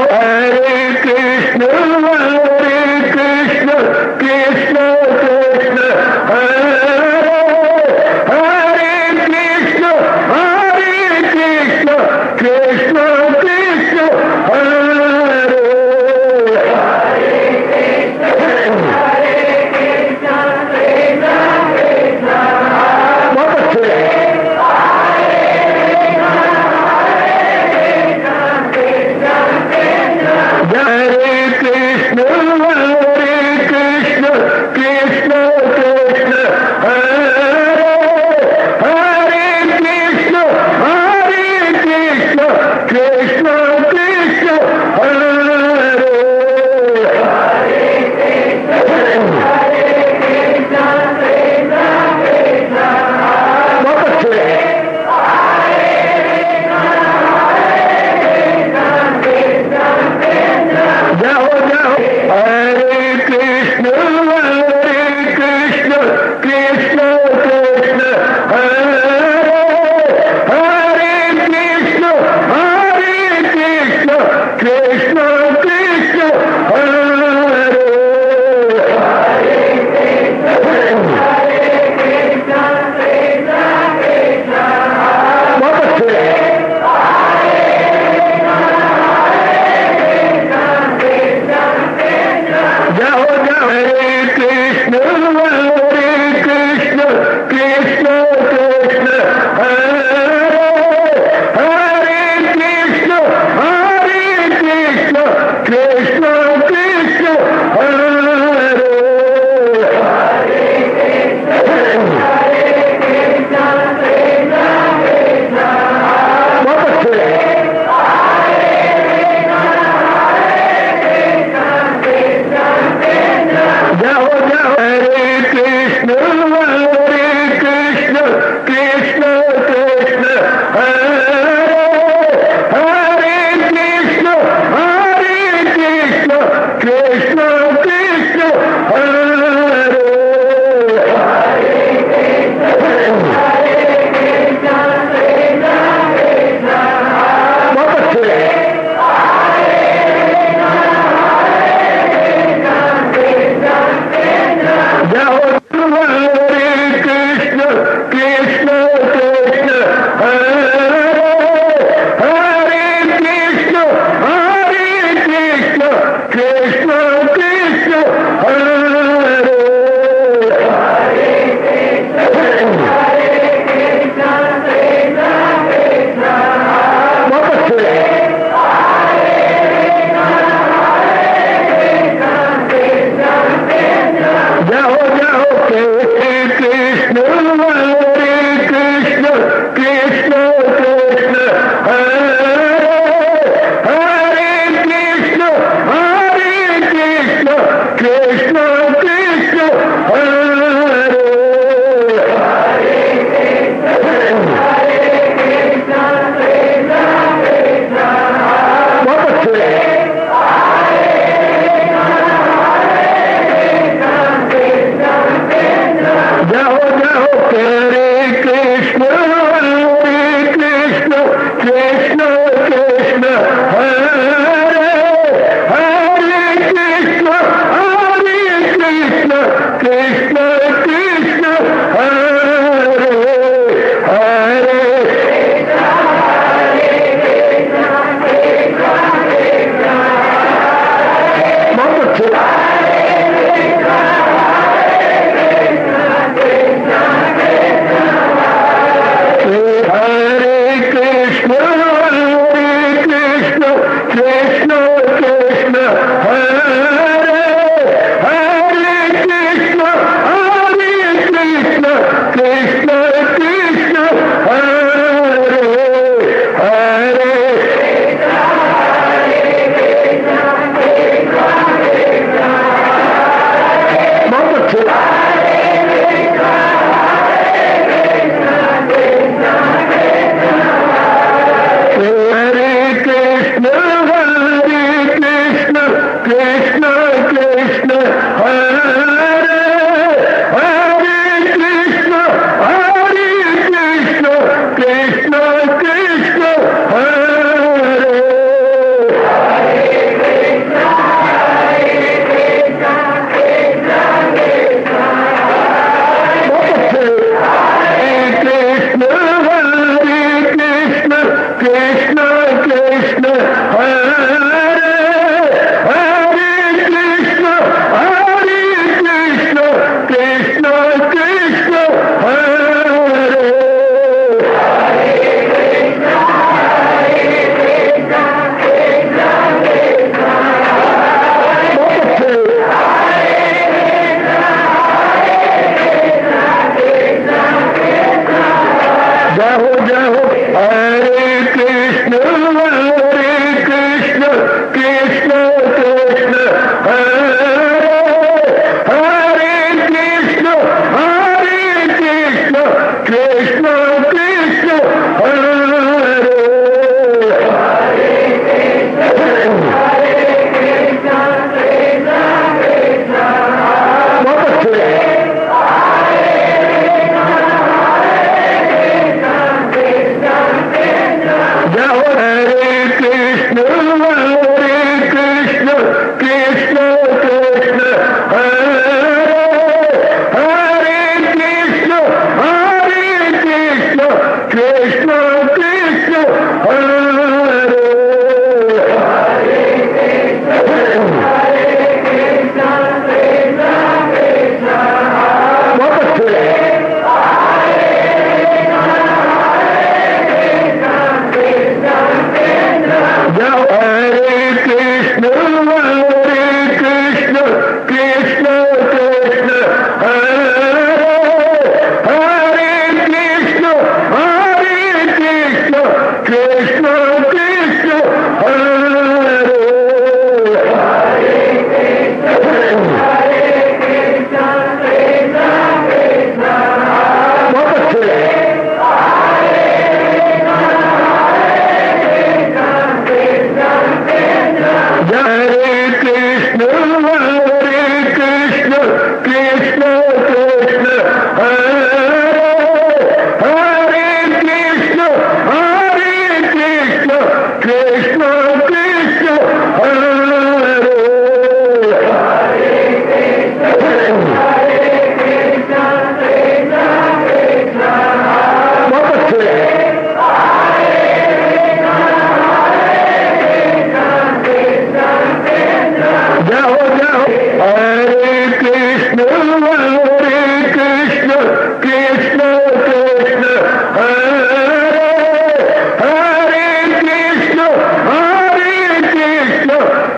Krishna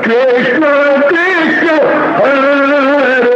Krishna Krishna हरे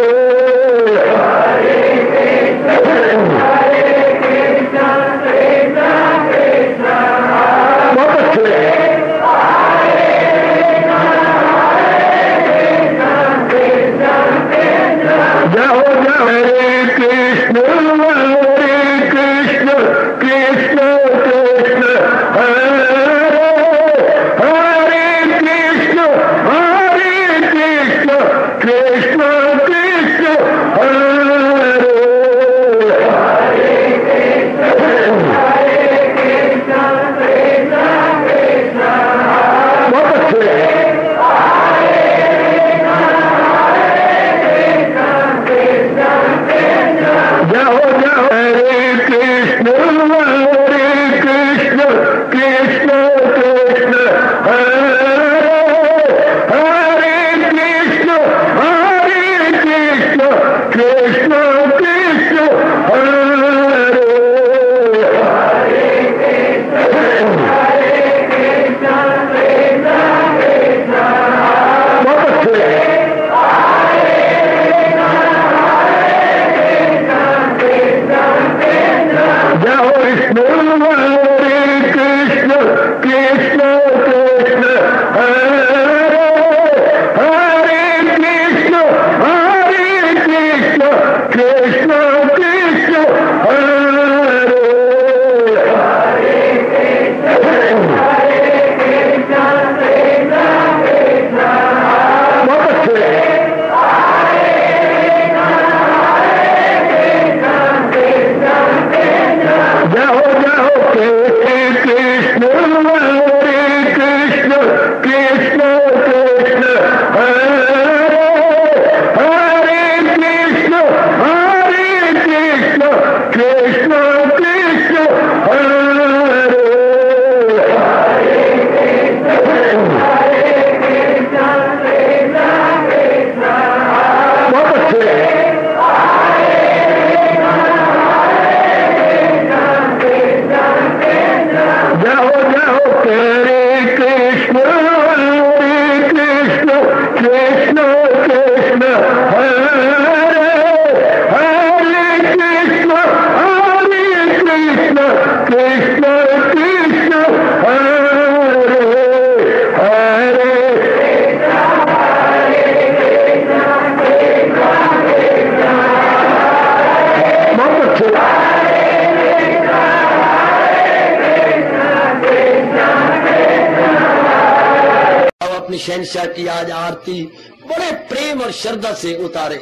शहंशाह की आज आरती बड़े प्रेम और श्रद्धा से उतारे।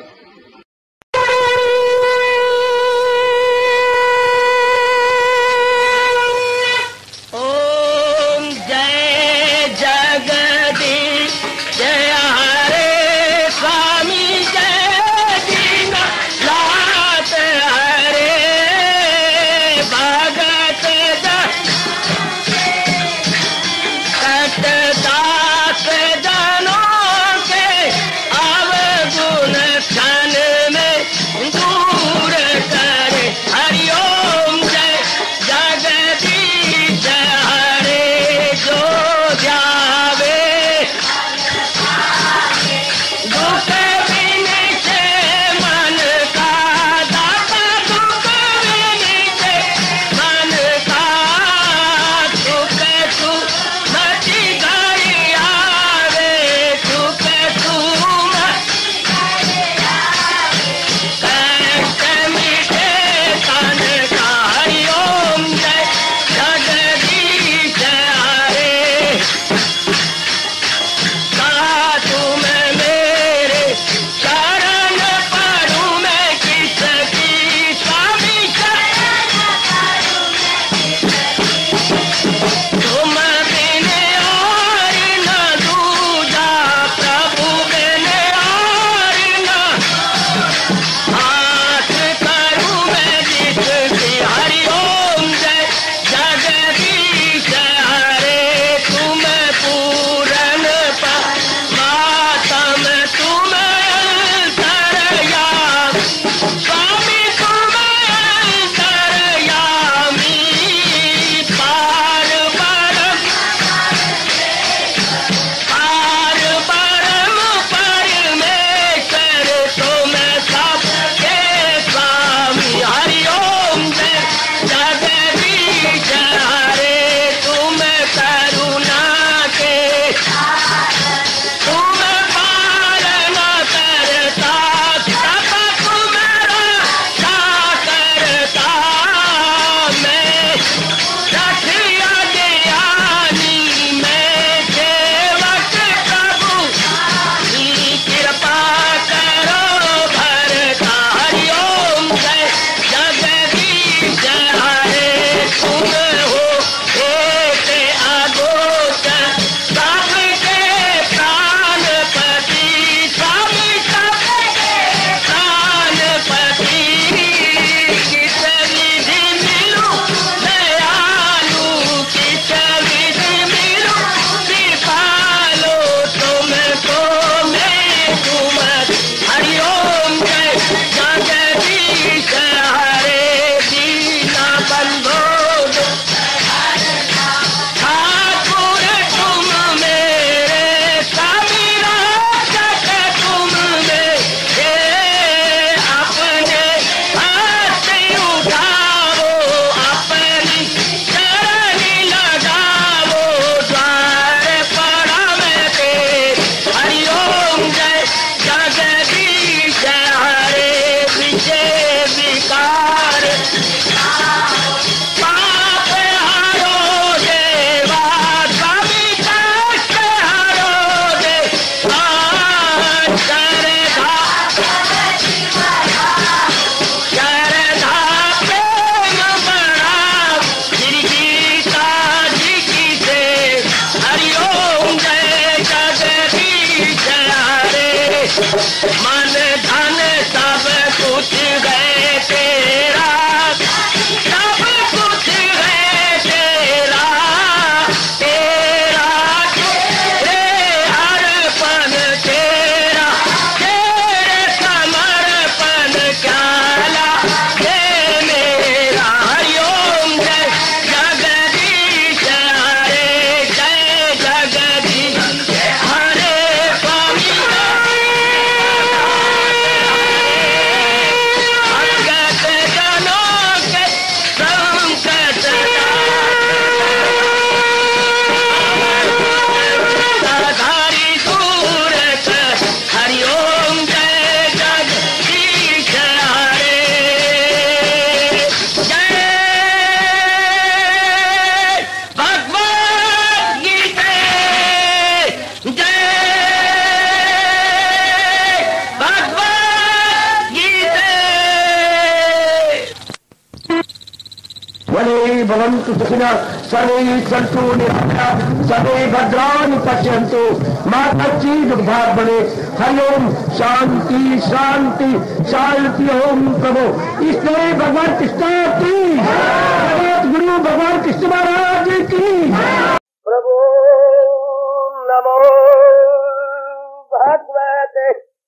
ओम जय जगदीश जय हरे स्वामी जय दीना लात हरे भगत जनों के अवगुण भवन्तु सुखिनः सर्वे सन्तु निरामयाः सर्वे भद्राणि पश्यन्तु मा कश्चित् दुर्भाग् भवेत्। हरि ओम शांति शांति शांति। ओम प्रभु इसलिए भगवान कृष्ण की गुरु भगवान कृष्ण महाराज की प्रभु नमो भगवते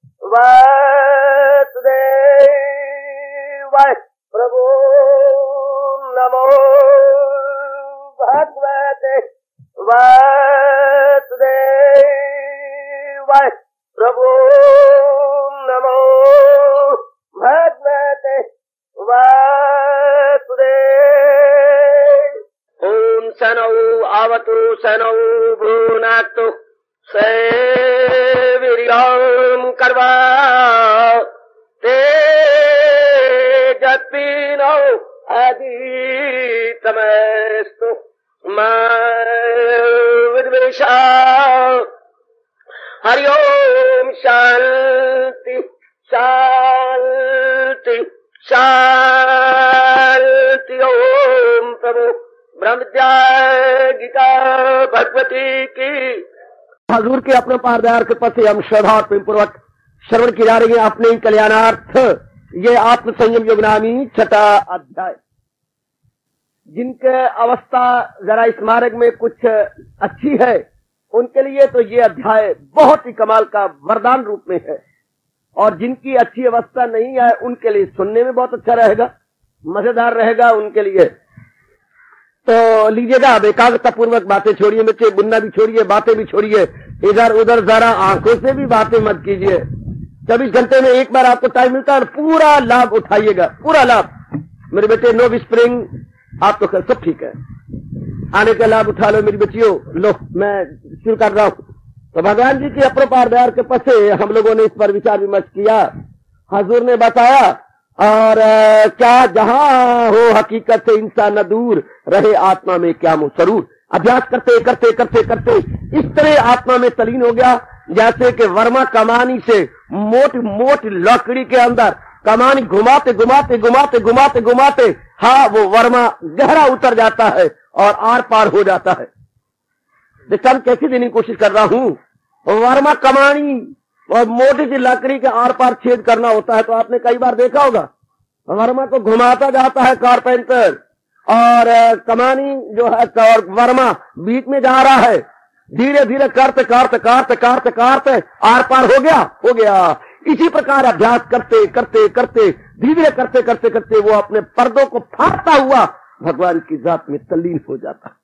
वासुदेवाय। प्रभु नमो भगवते वासुदेवाय। प्रभु नमो भगवते वासुदेवाय। ओम सनौ आवतु सनौ भ्रूनाक्तु सेवीर्यं कर्वा तेजस्विनो अधीतमस्तु मा विद्वेषा। हरि ओम शांति शांति शांति। ओम प्रभु ब्रह्मज्ञा गीता भगवती की। हजूर के अपने पारदार के पद से हम श्रद्धा और प्रेम पूर्वक श्रवण की जा रही है अपने ही कल्याणार्थ ये आत्म संयम योग नामी 6वां अध्याय। जिनके अवस्था जरा इस मार्ग में कुछ अच्छी है उनके लिए तो ये अध्याय बहुत ही कमाल का वरदान रूप में है, और जिनकी अच्छी अवस्था नहीं है उनके लिए सुनने में बहुत अच्छा रहेगा, मजेदार रहेगा उनके लिए। तो लीजिएगा, अब एकाग्रता पूर्वक बातें छोड़िए, बच्चे बुनना भी छोड़िए, बातें भी छोड़िए, इधर उधर जरा आंखों से भी बातें मत कीजिए। 24 घंटे में एक बार आपको टाइम मिलता है और पूरा लाभ उठाइएगा, पूरा लाभ। मेरे बेटे नो विस्परिंग, आप तो सब ठीक है, आने का लाभ उठा लो मेरी बच्चियों। लो मैं शुरू कर रहा हूँ। तो भगवान जी के अपरपार दयार के पद से हम लोगों ने इस पर विचार विमर्श किया। हजूर ने बताया और क्या जहां हो हकीकत से इंसान न दूर रहे आत्मा में क्या मुँह सरूर। अभ्यास करते करते करते करते इस तरह आत्मा में तलीन हो गया जैसे कि वर्मा कमानी से मोट मोट लकड़ी के अंदर कमानी घुमाते घुमाते घुमाते घुमाते घुमाते हाँ वो वर्मा गहरा उतर जाता है और आर पार हो जाता है। देखा कैसे देने की कोशिश कर रहा हूँ। वर्मा कमानी और मोटी सी लकड़ी के आर पार छेद करना होता है तो आपने कई बार देखा होगा। वर्मा को घुमाता जाता है कारपेंटर और कमानी जो है और वर्मा बीच में जा रहा है, धीरे धीरे करते करते करते करते करते आर पार हो गया। इसी प्रकार अभ्यास करते करते करते धीरे धीरे करते करते करते वो अपने पर्दों को फाड़ता हुआ भगवान की जात में तल्लीन हो जाता है,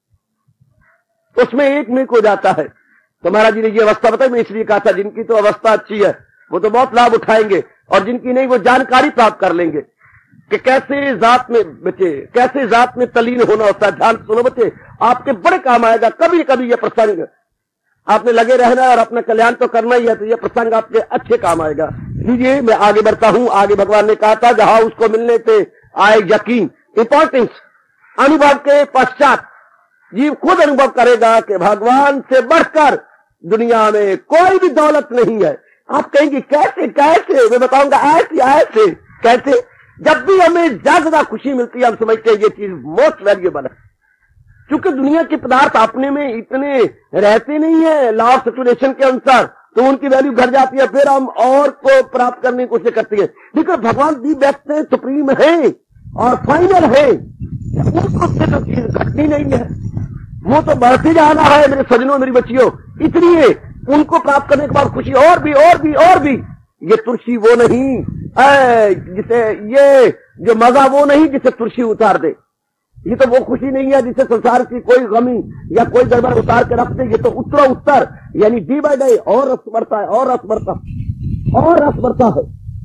उसमें एक मिनट हो जाता है। तो महाराज जी ने ये अवस्था बताई, मैं इसलिए कहा था जिनकी तो अवस्था अच्छी है वो तो बहुत लाभ उठाएंगे और जिनकी नहीं वो जानकारी प्राप्त कर लेंगे कि कैसे जात में बचे, कैसे जात में तल्लीन होना होता है। ध्यान सुनो बच्चे, आपके बड़े काम आएगा। कभी कभी ये प्रसंग आपने लगे रहना और अपना कल्याण तो करना ही है, तो ये प्रसंग आपके अच्छे काम आएगा। लीजिए मैं आगे बढ़ता हूं। आगे भगवान ने कहा था जहां उसको मिलने से आए यकीन, इंपॉर्टेंस, अनुभव के पश्चात जीव खुद अनुभव करेगा कि भगवान से बढ़कर दुनिया में कोई भी दौलत नहीं है। आप कहेंगे कैसे कैसे, मैं बताऊंगा ऐसे ऐसे कैसे। जब भी हमें ज्यादा खुशी मिलती है हम समझते हैं ये चीज मोस्ट वैल्यूएबल है। क्योंकि दुनिया के पदार्थ अपने में इतने रहते नहीं है लॉ ऑफ सैचुरेशन के अनुसार, तो उनकी वैल्यू घट जाती है, फिर हम और को प्राप्त करने की कोशिश करते हैं। लेकिन भगवान दी बेस्ट है, सुप्रीम है और फाइनल है, उनको से तो चीज घटनी नहीं है, वो तो बढ़ते जाना है मेरे सजनों मेरी बच्चियों। इसलिए उनको प्राप्त करने के बाद खुशी और भी और भी और भी। ये तुलसी वो नहीं जिसे, ये जो मजा वो नहीं जिसे तुलसी उतार दे, ये तो वो खुशी नहीं है जिसे संसार की कोई गमी या कोई गड़बड़ उतार के रख दे। ये तो उत्तर यानी डे बाय डे और रस बढ़ता है और रस बढ़ता और रस बढ़ता है।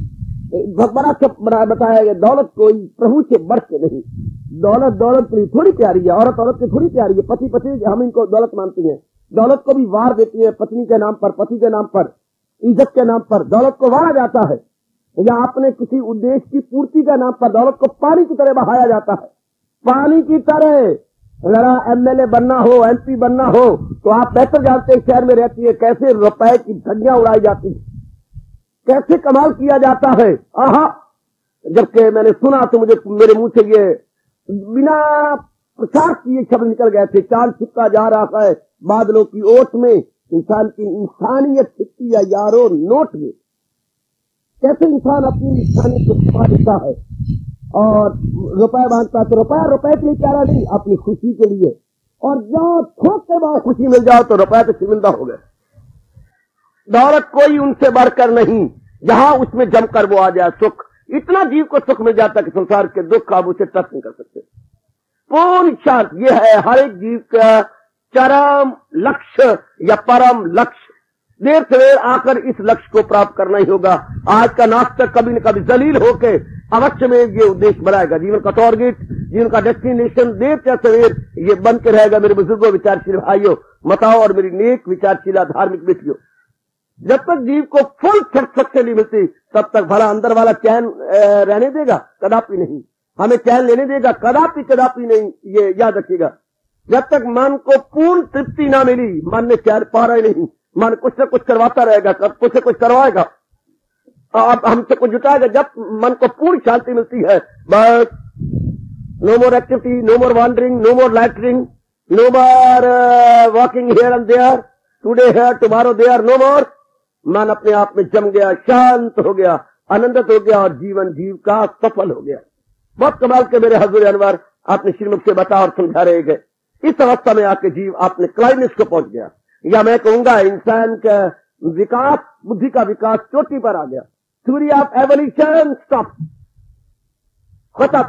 भगवान से बताया गया दौलत कोई प्रभु से बढ़ के नहीं। दौलत दौलत थोड़ी प्यारी है, औरत औरत की थोड़ी प्यारी है, पति पति हम इनको दौलत मानते हैं। दौलत को भी वार देती है, पत्नी के नाम पर, पति के नाम पर, इज्जत के नाम पर दौलत को वारा जाता है, या अपने किसी उद्देश्य की पूर्ति के नाम पर दौलत को पानी की तरह बहाया जाता है। पानी की तरह जरा एमएलए बनना हो, एमपी बनना हो तो आप बेहतर जानते हैं शहर में रहती है कैसे रुपए की धज्जियां उड़ाई जाती है, कैसे कमाल किया जाता है। आहा, जबकि मैंने सुना तो मुझे मेरे मुंह से ये बिना प्रचार किए शब्द निकल गए थे। चांद छिपका जा रहा है बादलों की ओट में, इंसान की इंसानियत छिपती है यारो नोट में। कैसे इंसान अपनी इंसानियत को छिपा देता है और रुपया बांधता है, तो रुपया रुपए के लिए प्यारा नहीं, अपनी खुशी के लिए। और जब थोक के बाद खुशी मिल जाओ तो रुपया तो शर्मिंदा हो गए। दौलत कोई उनसे बढ़कर नहीं, जहां उसमें जमकर वो आ जाए सुख। इतना जीव को सुख मिल जाता है कि संसार के दुख का आप उसे टच नहीं कर सकते। पूर्ण शांति ये है हर एक जीव का चरम लक्ष्य या परम लक्ष्य। देर सवेर आकर इस लक्ष्य को प्राप्त करना ही होगा। आज का नास्तिक कभी न कभी जलील होकर अवश्य में ये उद्देश्य बनाएगा, जीवन का टारगेट, जीवन का डेस्टिनेशन देर या सवेर ये बन के रहेगा। मेरे बुजुर्गों, विचारशील भाइयों, मताओं और मेरी नेक विचारशीला धार्मिक बेटियों, जब तक जीव को फुल सेटिस्फैक्शन नहीं मिलती तब तक भला अंदर वाला चैन रहने देगा? कदापि नहीं। हमें चैन लेने देगा? कदापि नहीं। ये याद रखिएगा। जब तक मन को पूर्ण तृप्ति ना मिली, मन ने चैन पा रहे नहीं। मन कुछ न कुछ करवाता रहेगा, कुछ न कुछ करवाएगा, अब हमसे कुछ जुटाएगा। जब मन को पूर्ण शांति मिलती है, बस no more activity, no more wandering, no more loitering, no more walking here and there, today here tomorrow there, no more. मन अपने आप में जम गया, शांत हो गया, आनंदित हो गया और जीवन जीव का सफल हो गया। बहुत कमाल के मेरे हजूर अनवर अपने श्रीमुख से बता और समझा रहे गए। इस अवस्था में आके जीव अपने क्लाइमेक्स को पहुंच गया, या मैं कहूंगा इंसान का विकास, बुद्धि का विकास चोटी पर आ गया। थ्योरी ऑफ एवोल्यूशन स्टॉप, खत्म।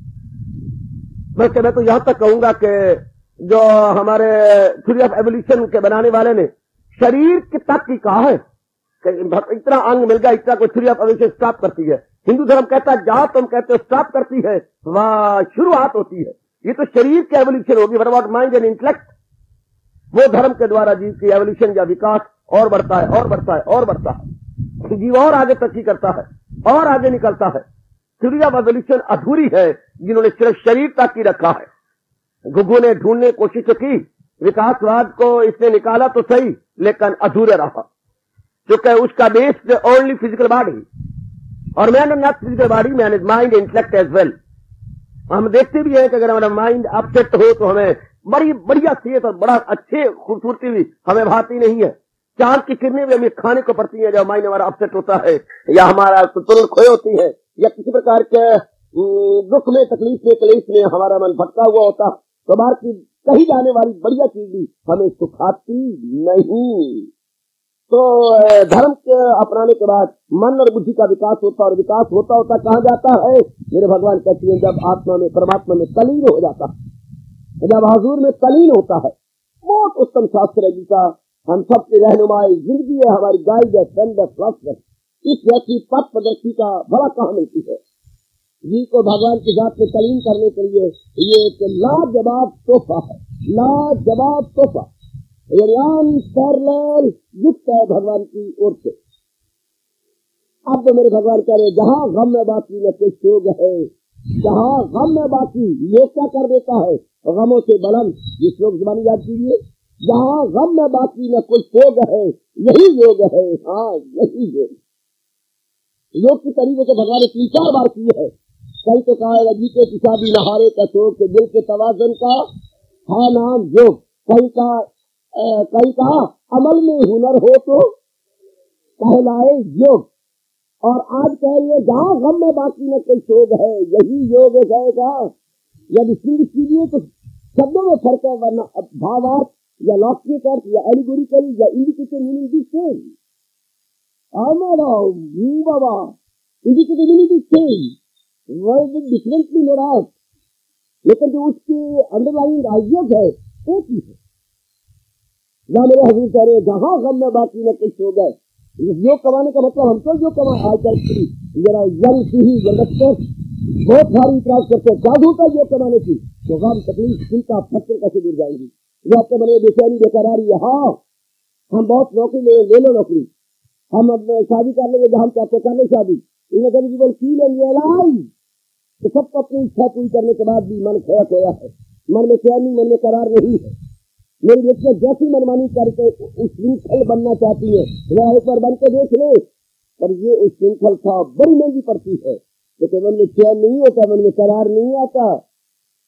मैं तो यहां तक कहूंगा कि जो हमारे थ्योरी ऑफ एवोल्यूशन के बनाने वाले ने शरीर के तक की कहा है, इतना अंग मिल गया, इतना कोई थ्योरी ऑफ एवोल्यूशन स्टॉप करती है। हिंदू धर्म कहता है जहां तुम कहते हो स्टॉप करती है वहां शुरुआत होती है। ये तो शरीर की एवोल्यूशन होगी। What about mind and intellect? वो धर्म के द्वारा जीव की एवोल्यूशन या विकास और बढ़ता है और बढ़ता है और बढ़ता है। जीव और आगे तरक्की करता है और आगे निकलता है। थ्योरी ऑफ एवोल्यूशन अधूरी है जिन्होंने सिर्फ शरीर तक ही रखा है। गुगु ने ढूंढने की कोशिश की, विकासवाद को इसने निकाला तो सही, लेकिन अधूरे रहा, क्योंकि उसका बेस्ड ओनली फिजिकल बॉडी, और man is not physical body, man is mind intellect as well. हम देखते भी हैं कि अगर हमारा माइंड अपसेट हो तो हमें बड़ी बढ़िया सेहत और बड़ा अच्छे खूबसूरती भी हमें भाती नहीं है। चांद की किरणें भी हमें खाने को पड़ती है जब माइंड हमारा अपसेट होता है, या हमारा संतुलन खोए होती है, या किसी प्रकार के दुख में, तकलीफ में, कलेश में हमारा मन भटका हुआ होता, तो बाहर की कही जाने वाली बढ़िया चीज भी हमें सुखाती नहीं। तो धर्म के अपनाने के बाद मन और बुद्धि का विकास होता, और विकास होता होता कहाँ जाता है? मेरे भगवान कहते हैं जब आत्मा में, परमात्मा में तलीन हो जाता है, जब हुजूर में तलीन होता है। बहुत उत्तम शास्त्र है जिसका हम सबकी रहनुमाई जिंदगी है, हमारी गाइड है, फ्रेंड है, फिलॉसफर। इस व्यक्ति पथ प्रदर्शी का बड़ा कहाँ मिलती है जी को भगवान की जात में तलीन करने के लिए ये एक लाजवाब तोहफा है, लाजवाब तोहफा, पैरेलल गिफ्ट है भगवान की ओर से। अब तो मेरे भगवान कह रहे जहां गम में बाकी न कोई शोक है, जहां गम में बाकी, योग क्या कर देता है? गमों से बलन, ये श्लोक जबानी याद कीजिए, जहां गम में बाकी न कोई शोक है, यही योग है। हाँ, यही योग। योग की तरीके से भगवान ने 3-4 बार की है। कई तो कहा है जीते की शादी नहारे का शोक के दिल के तवाजन का है नाम योग। कई कहा अमल में हुनर हो तो कहलाए योग। और आज कह रही है जहां गम में बाकी न कोई शोक है, यही योग है। यदि सिंह कीजिए तो शब्दों में फर्क है, वरना भावार्थ या लॉजिक अर्थ या एलिगोरिकल या इंडिकेटिव मीनिंग भी सेम। बाबा इंडिकेटिव मीनिंग भी same, word differently no doubt, लेकिन जो उसके अंडरलाइंग आइडियाज है एक ही है। या मेरे हजूर कह रहे हैं जहां गम में बाकी न कुछ हो गए। योग कमाने का मतलब हम तो जो कमा आजकल की जरा यंग सी ही यंगस्टर बहुत सारी इतराज करते हैं, क्या होता है योग कमाने की? तो गम, तकलीफ, चिंता, फटके कैसे दूर जाएंगी? ये आपके मन में बेचैनी बेकरारी है। हाँ, हम बहुत नौकरी ले लो नौकरी, हम अब शादी कर लेंगे जहां हम चाहते कर ले शादी, इन्हें जीवन फील एंड रियलाइज तो सबको अपनी इच्छा पूरी करने के बाद भी मन खोया है, मन में चैन नहीं, मन में करार नहीं है। मेरी बेटियां जैसी मनमानी करके उस श्रृंखल बनना चाहती है, वह एक बार बन के देख ले, पर ये उस श्रृंखल था बड़ी महंगी पड़ती है, क्योंकि मन में चैन नहीं होता, मन में करार नहीं आता।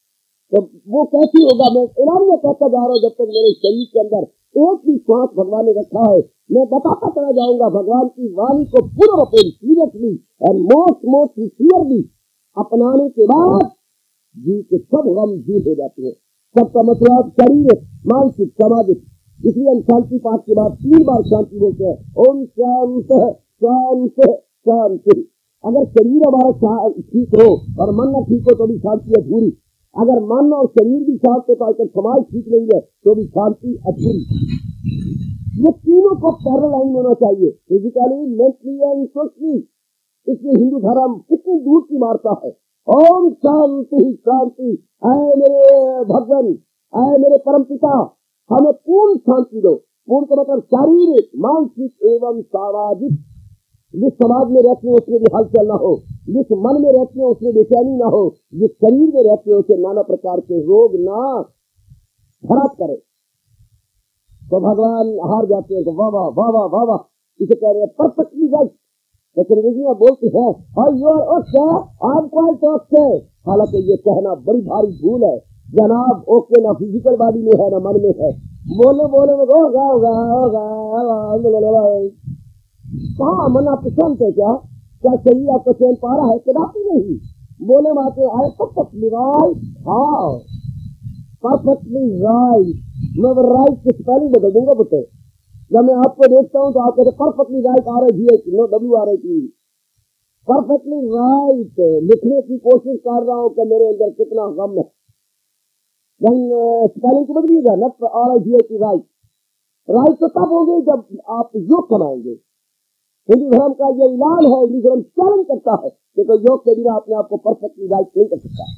तो वो कैसी होगा? मैं ऐलान में कहता जा रहा हूँ, जब तक मेरे शरीर के अंदर एक भी श्वास भगवान ने रखा है, मैं बताता चला जाऊंगा भगवान की वाणी को पूर्णरूपेण सीरियसली और मोस्ट सिंसियरली अपनाने के बाद जी के सब गम दूर हो जाते हैं। सबका मतलब शरीर, मानसिक, सामाजिक। इसलिए हम शांति पाठ के बाद 3 बार शांति बोलते हैं, ओम शांत शांत शांति। अगर शरीर हमारा ठीक हो और मन न ठीक हो तो भी शांति अधूरी। अगर मन और शरीर भी शांत हो तो अगर समाज ठीक नहीं है तो भी शांति अधूरी। ये तीनों को पैरेलल लाइन होना चाहिए, फिजिकली, मेंटली एंड सोशली। इसलिए हिंदू धर्म कितनी दूर की मारता है। ओम शांति शांति। ऐ मेरे भगवान, ऐ मेरे परमपिता, हमें पूर्ण शांति दो। पूर्ण का मतलब शारीरिक, मानसिक एवं सामाजिक। जिस समाज में रहते हैं उसमें भी हलचल न हो, जिस मन में रहते हैं उसमें बेचैनी न हो, जिस शरीर में रहते हैं उसे नाना प्रकार के रोग ना खराब करे। तो भगवान हार जाते हैं। तो वाह वाह वाह वाह वाह वाह, इसे कह रहे हैं परफेक्टली राइट। अंग्रेजी में बोलते हैं आज क्वाइट ओके। हालांकि ये कहना बड़ी भारी भूल है जनाब। ओके ना फिजिकल बॉडी में है ना मन में है। बोले बोले में होगा होगा होगा। कहा मन आपको शांत है? क्या शरीर आपको चैन पा रहा है? कदापि नहीं। बोले माते आए परफेक्टली राइट। हाँ, परफेक्टली राइट। मैं वो राइट की स्पेलिंग बदल दूंगा बेटे। जब मैं आपको देखता हूँ तो आप कहते perfectly right RIGHT, no WRIT। Perfectly right लिखने की कोशिश कर रहा हूँ कि मेरे अंदर कितना गम है। स्पेलिंग को बदलिएगा, न RIGHT राइट। राइट तो तब होंगे जब आप योग कमाएंगे। हिंदू धर्म का ये ऐलान है, हिंदू धर्म चैलेंज करता है कि तो योग के बिना अपने आप को परफेक्टली राइट नहीं कर सकता।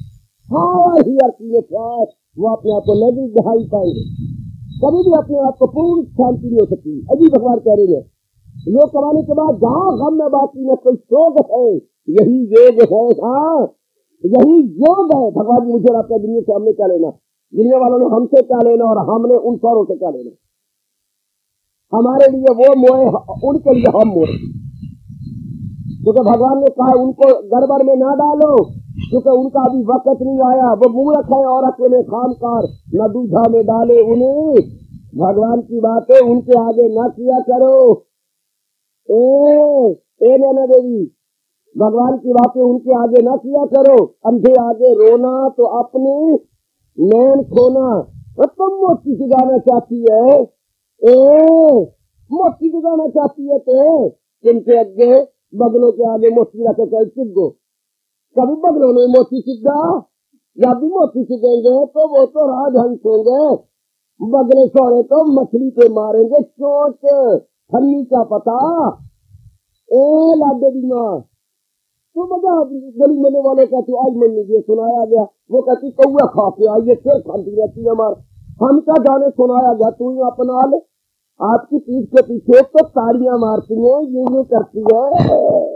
वो अपने आप को नहीं दिखाई पाएंगे, कभी भी अपने आप को पूर्ण शांति नहीं हो सकती। अजी भगवान कह रहे हैं योग कमाने के बाद जहाँ गम में बाकी न कोई शोक है, यही योग है। हाँ, यही योग है। भगवान जी मुझे आपका दुनिया से हमने क्या लेना, दुनिया वालों ने हमसे क्या लेना और हमने उन सारों से क्या लेना। हमारे लिए वो मोए, उनके लिए हम मोए। क्योंकि भगवान ने कहा उनको गड़बड़ में ना डालो, क्योंकि उनका अभी वक्त नहीं आया। वो मूर्ख है और अकेले खामकार, न दूधा में डाले उन्हें। भगवान की बातें उनके आगे न किया करो। ए नैना देवी, भगवान की बातें उनके आगे न किया करो। अंधे आगे रोना तो अपने नैन खोना। तो तुम मोती जगाना चाहती है, मोती जगाना चाहती है तो तुमसे अगे बगलों के आगे मोती रखे कर चिपको। कभी बगलों में मोती चिपका या भी मोती चिपेंगे तो वो तो राजहंस होंगे। बगले सोरे तो मछली पे मारेंगे चोट। हन्नी का पता लाडे दी माँ तो बता गली मिलने वाले का तू आज मन लीजिए सुनाया गया। वो कहती कौआ खा के आइए फिर खाती रहती है। हमारा हम क्या जाने सुनाया गया, तू अपना ले। आपकी पीठ के पीछे तो ताड़ियां मारती है, ये करती है,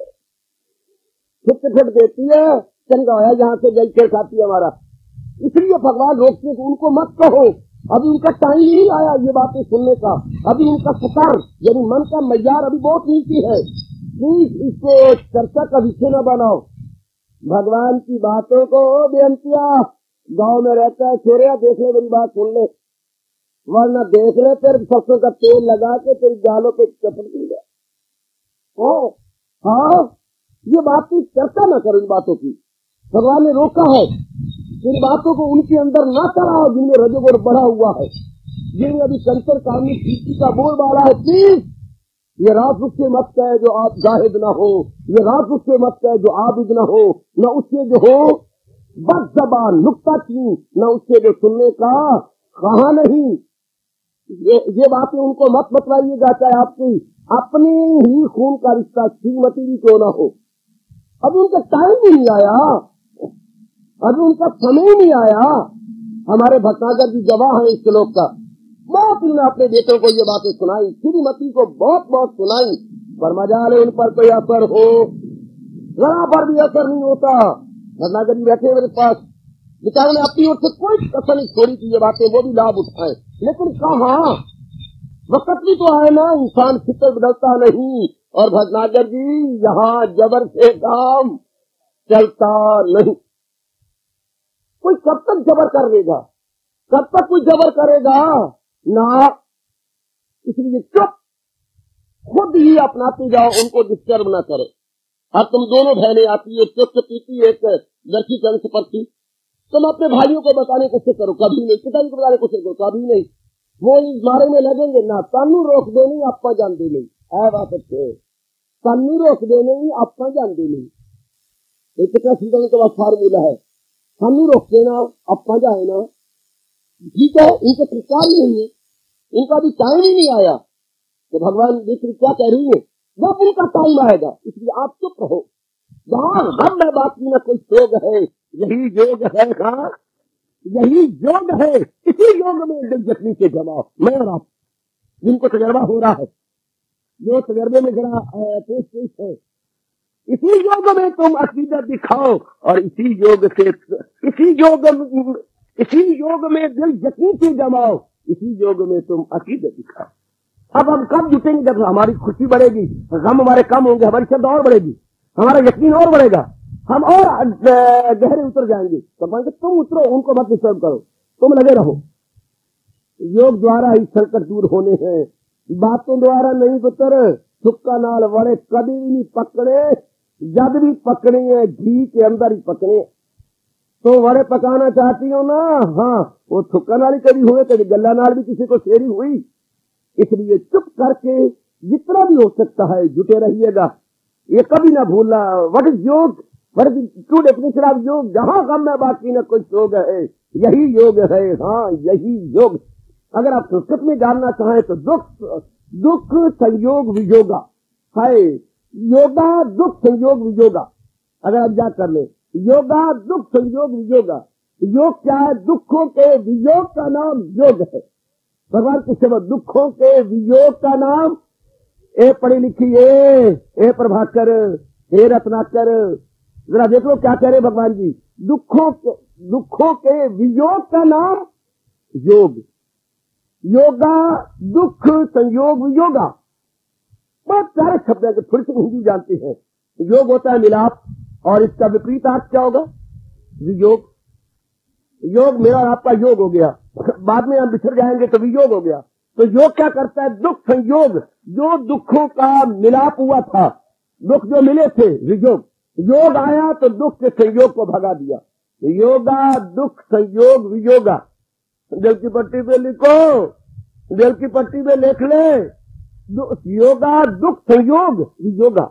फिट देती है, चंगा होया जहाँ से गई फिर खाती है हमारा। इसलिए भगवान रोकते हैं उनको मत कहो, अभी उनका टाइम नहीं आया ये बातें सुनने का। अभी उनका सुकर यानी मन का मैयार अभी बहुत नीचे है। प्लीज इसको चर्चा का विषय न बनाओ। भगवान की बातों को बेअंतिया गाँव में रहता है छोरिया देख ले, मेरी बात सुन ले, वरना देख ले फिर सरसों का तेल लगा के तेरी गालों पे चपट दूंगा। हाँ, ये बात की चर्चा न करो इन बातों की। भगवान ने रोका है इन बातों को उनके अंदर न कराओ जिनमें रजोगुण बढ़ा हुआ है, जिनमें अभी कंसर कामनी पीछी का बोल बाला है। प्लीज ये रात उससे मत कहे जो आप जाहिद न हो, ये रात उससे मत कहे जो आबिद न हो, न उससे जो हो बद जबान नुक्ता की, न उससे जो सुनने का कहा नहीं। ये बातें उनको मत बतलाइएगा, चाहे आपकी अपने ही खून का रिश्ता श्रीमती भी क्यों न हो। अभी उनका टाइम ही नहीं आया, अभी उनका समय नहीं आया। हमारे भटनागर जी गवाह है इस श्लोक का। बहुत उन्होंने अपने बेटों को ये बातें सुनाई, श्रीमती को बहुत बहुत सुनाई, पर मजाल उन पर कोई असर हो, जरा पर भी असर नहीं होता। भटनागर जी बैठे मेरे पास, बेचारों ने अपनी ओर से कोई कसर नहीं छोड़ी की ये बातें वो भी लाभ उठाए। लेकिन कहा वक्त भी तो आए ना, इंसान फिक्र बदलता नहीं। और भटनागर जी यहाँ जबर से काम चलता नहीं। कोई कब तक जबर कर लेगा, कब तक कोई जबर करेगा ना। इसलिए चुप, खुद ही अपनाते जाओ, उनको डिस्टर्ब ना करे। अब तुम दोनों बहनें आती है, चुप पीती, एक लड़की कंस पर थी, तुम अपने भाइयों को बताने को करो, कभी नहीं। पिताजी को बताने को करो, कभी नहीं। वो इस मारे में लगेंगे ना, तानू रोक दे नहीं, आपा जान दे नहीं। है बात अच्छे, तानू रोक दे नहीं, आपा जान दे नहीं। एक कितना सीधे के बाद फार्मूला है, तानू रोक देना, आपा जाए ना। ठीक है, इनको तरीका नहीं है, इनका भी टाइम ही नहीं आया। तो भगवान देखिए क्या कह रही है, जब उनका टाइम आएगा, इसलिए आप चुप रहो। जहाँ हम में बाकी न कोई योग है, यही योग है। हाँ, यही योग है। इसी योग में दिलचस्पी से जमाओ। मैं और आप जिनको तजर्बा हो रहा है, जो तजर्बे में जरा पेश है, इसी योग में तुम अकीदत दिखाओ और इसी योग में दिल यकीन से जमाओ, इसी योग में तुम अकीदत दिखाओ। अब हम कब जुटेंगे, जब हमारी खुशी बढ़ेगी, गम हमारे कम होंगे, हमारी श्रद्धा और बढ़ेगी, हमारा यकीन और बढ़ेगा, हम और गहरे उतर जाएंगे। तो मैं तुम उतरो, उनको मत डिस्टर्ब करो, तुम लगे रहो। योग द्वारा ही संकट दूर होने हैं, बातों द्वारा नहीं पुत्र। सुक्का नाल वड़े कभी भी नहीं पकड़े, जब भी पकड़े हैं घी के अंदर ही पकड़े। तो वड़े पकाना चाहती हो ना, हाँ, वो सुक्का नाल ही कभी हुए, कभी गल्ला नाल भी किसी को शेरी हुई। इसलिए चुप करके जितना भी हो सकता है जुटे रहिएगा। ये कभी ना भूलना, what is yog, what is true definition of yog. जहां गम में बाकी न कुछ योग है, यही योग है। हाँ, यही योग। अगर आप संस्कृत में जानना चाहें तो दुख संयोग वियोगा है, योगा दुख संयोग वियोगा। अगर आप याद कर ले, योगा दुख संयोग वियोगा। योग क्या है? दुखों के वियोग का नाम योग है। भगवान के सेवा दुखों के वियोग का नाम। ए पढ़ी लिखी ए प्रभाकर, हे रत्नाकर, जरा देख लो क्या कह रहे भगवान जी। दुखों के वियोग का नाम योग। योगा दुख संयोग वियोगा, बहुत सारे शब्द है, थोड़ी सी हिंदी जानते हैं। योग होता है मिलाप, और इसका विपरीत अर्थ क्या होगा? वियोग। योग मेरा और आपका योग हो गया, बाद में हम बिछड़ जाएंगे तो वियोग हो गया। तो योग क्या करता है? दुख संयोग, जो दुखों का मिलाप हुआ था, दुख जो मिले थे, वियोग। योग आया तो दुख के संयोग को भगा दिया। योगा दुख संयोग वियोगा। दिल की पट्टी पे लिखो, दिल की पट्टी पे लिख ले, योगा दुख संयोग वियोगा।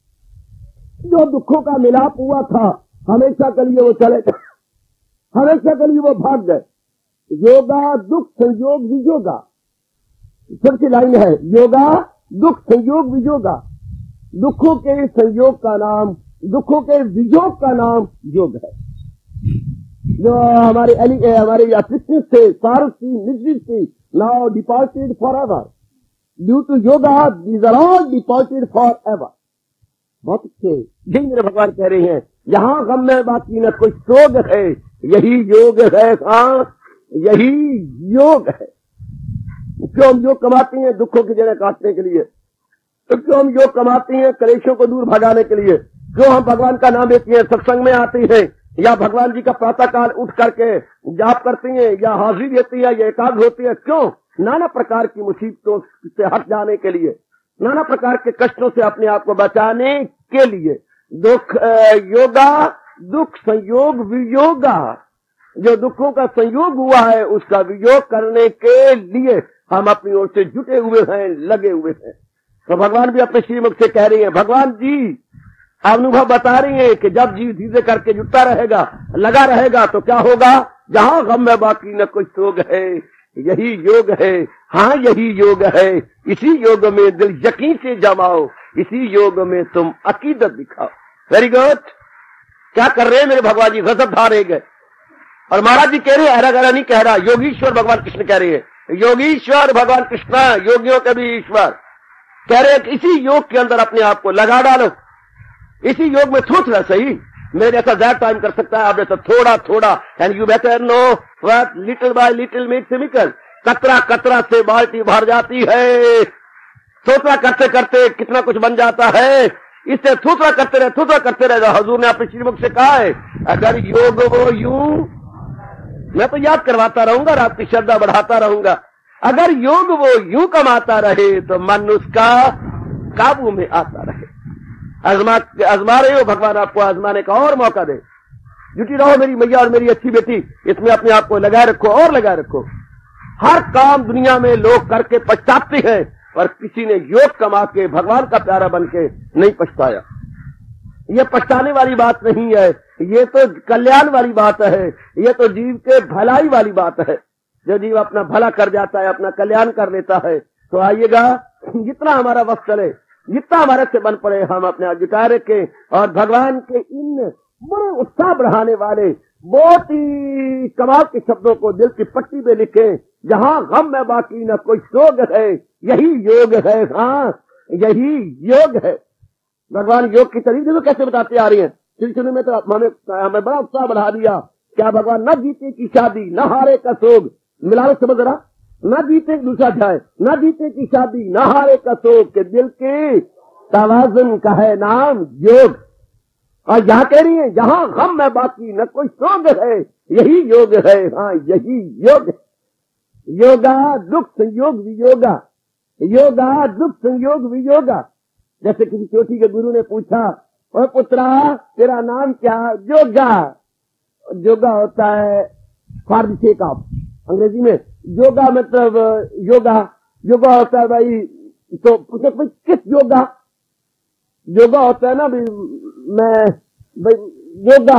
जो दुखों का मिलाप हुआ था, हमेशा के लिए वो चले गए, हमेशा के लिए वो भाग गए। योगा दुख संयोग वियोगा। सबकी लाइन है, योगा दुख संयोग वियोगा। दुखों के संयोग का नाम, दुखों के वियोग का नाम योग है। जो हमारे असिस्टेंट थे, सारथी, निश्चित थी, now departed for ever due to yoga, these are all departed for ever. बहुत अच्छे। यही मेरे भगवान कह रहे हैं, यहाँ गम में बाकी न कोई शोग है, यही योग है। हाँ, यही योग है। क्यों हम योग कमाते हैं? दुखों की जगह काटने के लिए। तो क्यों हम योग कमाते हैं? कलेशों को दूर भगाने के लिए। क्यों हम भगवान का नाम लेते हैं, सत्संग में आते हैं, या भगवान जी का प्रातः काल उठ करके जाप करते हैं, या हाजिरी देती है, या एकाग्र होती है? क्यों? नाना प्रकार की मुसीबतों से हट जाने के लिए, नाना प्रकार के कष्टों से अपने आप को बचाने के लिए। योगा दुख संयोग वियोगा। जो दुखों का संयोग हुआ है, उसका वियोग करने के लिए हम अपनी ओर से जुटे हुए हैं, लगे हुए हैं। तो भगवान भी अपने श्रीमुख से कह रही है, भगवान जी अनुभव बता रही है कि जब जीव धीरे करके जुटता रहेगा, लगा रहेगा, तो क्या होगा? जहां गम में बाकी न कुछ शोग है, यही योग है। हाँ, यही योग है। इसी योग में दिल यकीन से जमाओ, इसी योग में तुम अकीदत दिखाओ। Very good. क्या कर रहे हैं मेरे भगवान जी? गजब धार गए। और महाराज जी कह रहे हैं, हरा गरा नहीं कह रहा, योगीश्वर भगवान कृष्ण कह रहे हैं। योगीश्वर भगवान कृष्ण, योगियों के भी ईश्वर, कह रहे हैं कि इसी योग के अंदर अपने आप को लगा डालो। इसी योग में थोड़ा सही, मेरे जैसा दैट टाइम कर सकता है, आप जैसा थोड़ा थोड़ा। And you better know what little by little makes a miracle. कतरा कतरा से बाल्टी भर जाती है। थोड़ा करते करते कितना कुछ बन जाता है। इससे थोड़ा करते रहे, हजूर ने अपने श्रीमुख से कहा है, अगर योग हो यूं मैं तो याद करवाता रहूंगा और आपकी श्रद्धा बढ़ाता रहूंगा। अगर योग वो यूं कमाता रहे तो मन उसका काबू में आता रहे। आजमा रहे हो, भगवान आपको आजमाने का और मौका दे। जुटी रहो मेरी मैया और मेरी अच्छी बेटी, इसमें अपने आप को लगाए रखो और लगाए रखो। हर काम दुनिया में लोग करके पछताते हैं, पर किसी ने योग कमा के भगवान का प्यारा बन के नहीं पछताया। ये पछताने वाली बात नहीं है, ये तो कल्याण वाली बात है, ये तो जीव के भलाई वाली बात है। जो जीव अपना भला कर जाता है, अपना कल्याण कर लेता है, तो आइएगा जितना हमारा वक्त चले, जितना हमारे से बन पड़े, हम अपने आप जुटाए रखें और भगवान के इन बड़े उत्साह बढ़ाने वाले बहुत ही कमाल के शब्दों को दिल की पट्टी पे लिखें। जहां गम में बाकी न कोई शोक है, यही योग है। हाँ, यही योग है। भगवान योग की तरीके तो कैसे बताते आ रही हैं। सिलसिले में तो हमें बड़ा उत्साह बढ़ा दिया। क्या भगवान न जीते की शादी, न हारे का शोक, मिला लो समझ रहा, न जीते दूसरा अध्याय, न जीते की शादी, न हारे का शोक, के दिल के तवाज़ुन का है नाम योग। और यहाँ कह रही है जहां गम में बाकी न कोई शोक है, यही योग है। हाँ, यही योग है। योगा दुख संयोग वियोगा, योगा दुख संयोग वियोगा। जैसे किसी चोटी के गुरु ने पूछा, ओ पुत्रा तेरा नाम क्या? जोगा। जोगा होता है फॉर सेक ऑफ, अंग्रेजी में योगा मतलब योगा। योगा होता है भाई, तो पूछे भाई किस योगा? योगा होता है ना मैं भाई योगा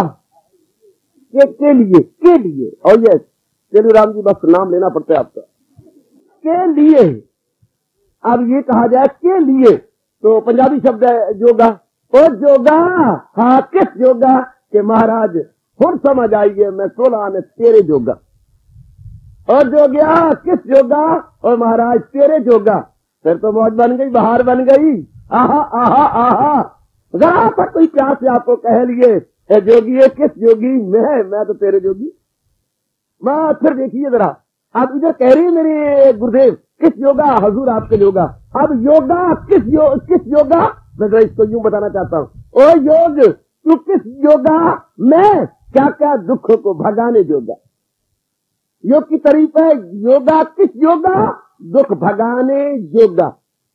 के लिए। और ये तेलू राम जी बस नाम लेना पड़ता है आपका, के लिए। अब ये कहा जाए के लिए, तो पंजाबी शब्द है योगा। और जोगा, हाँ किस योगा के महाराज खुद समझ आइए, मैं 16 आने तेरे जोगा। और जो गया किस जोगा? और महाराज तेरे जोगा। फिर तो मौज बन गई, बहार बन गई। आहा आहा आहा। जरा पर कोई प्यास से आपको कह लिए जोगी है, किस जोगी? मैं तो तेरे जोगी। मैं फिर देखिए जरा, आप इधर कह रही है मेरे गुरुदेव किस योगा? हजूर आपके योगा। अब योगा किस योगा? मैं जरा इसको यूं बताना चाहता हूँ। ओ योग तू किस योगा? मैं क्या क्या दुख को भगाने जोगा। योग की तारीफ है। योगा किस योगा? दुख भगाने योगा।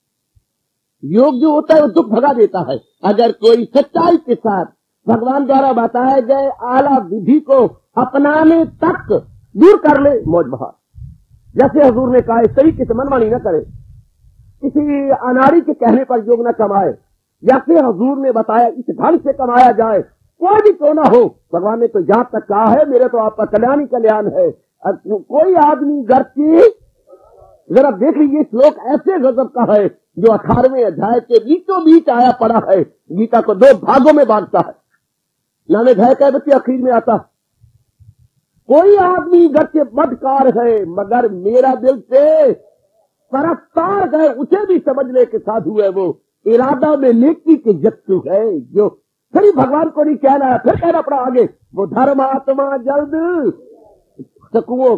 योग जो होता है वो दुख भगा देता है। अगर कोई सच्चाई के साथ भगवान द्वारा बताए गए आला विधि को अपनाने तक दूर कर ले मौज बहार। जैसे हजूर ने कहा सही किसी मनमानी न करे, किसी अनाड़ी के कहने पर योग न कमाए। जैसे हजूर ने बताया इस ढंग से कमाया जाए, कोई भी क्यों ना हो। भगवान ने तो यहां तक कहा है मेरे तो आपका कल्याण ही कल्याण है। कोई आदमी घर की, जरा देख लीजिए श्लोक ऐसे गजब का है जो 18वें अध्याय के बीचों बीच आया पड़ा है। गीता को 2 भागों में बांटता है। नामे अध्याय का बच्चे आखिर में आता, कोई आदमी घर से बदकार है मगर मेरा दिल से परस्तार गए, उसे भी समझ ले के साधु है वो, इरादा में नेकी के जत्तु है जो। फिर भगवान को नहीं कहना है, फिर कहना पड़ा आगे, वो धर्मात्मा जल्द सकुओ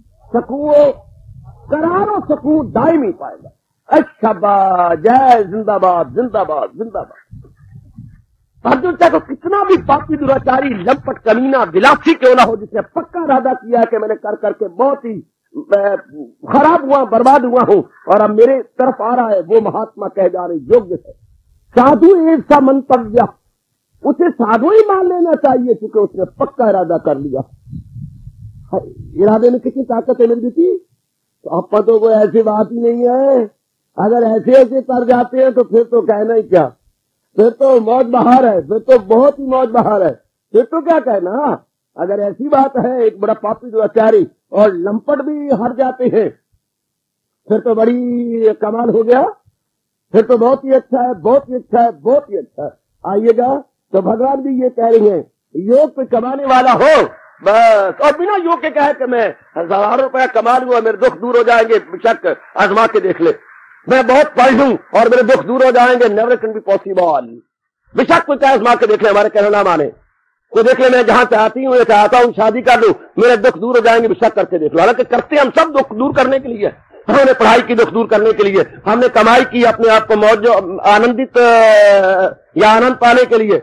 करारो सकू दायमी पाएगा। अच्छा जय जिंदाबाद जिंदाबाद जिंदाबाद। अर्जुन चाहे तो कितना भी पापी दुराचारी लंपट कमीना विलासी क्यों ना हो, जिसने पक्का इरादा किया है कि मैंने कर करके बहुत ही खराब हुआ, बर्बाद हुआ हूं और अब मेरे तरफ आ रहा है, वो महात्मा कह जा रहे योग्य है। साधु एक सा मंतव्य, उसे साधु ही मान लेना चाहिए क्योंकि उसने पक्का इरादा कर लिया। इरादे में कितनी ताकत है मेरी बेटी। तो अब तो कोई ऐसी बात ही नहीं है। अगर ऐसे कर जाते हैं तो फिर तो कहना ही क्या, फिर तो मौज बहार है, फिर तो बहुत ही मौज बहार है। फिर तो क्या कहना, अगर ऐसी बात है एक बड़ा पापी दुराचारी और लंपट भी हट जाते हैं फिर तो बड़ी कमाल हो गया। फिर तो बहुत ही अच्छा है, बहुत ही अच्छा है, बहुत ही अच्छा है। आइएगा तो भगवान भी ये कह रही है योग पे कमाने वाला हो बस, और बिना योग के कहे कि मैं हजारों रुपया कमा लूंगा मेरे दुख दूर हो जाएंगे, बेशक आजमा के देख ले। मैं बहुत पढ़ लूं और मेरे दुख दूर हो जाएंगे, नेवर कैन बी पॉसिबल। बेशक कोई चाहे आजमा के देख ले, हमारे कहना ना माने, तो देख ले मैं जहां चाहती हूँ चाहता हूँ शादी कर लूं, मेरे दुख दूर हो जाएंगे, बेशक करके देख लो। हालांकि करते हम सब दुख दूर करने के लिए, हमने पढ़ाई की दुख दूर करने के लिए, हमने कमाई की अपने आप को मौज आनंदित या आनंद पाने के लिए,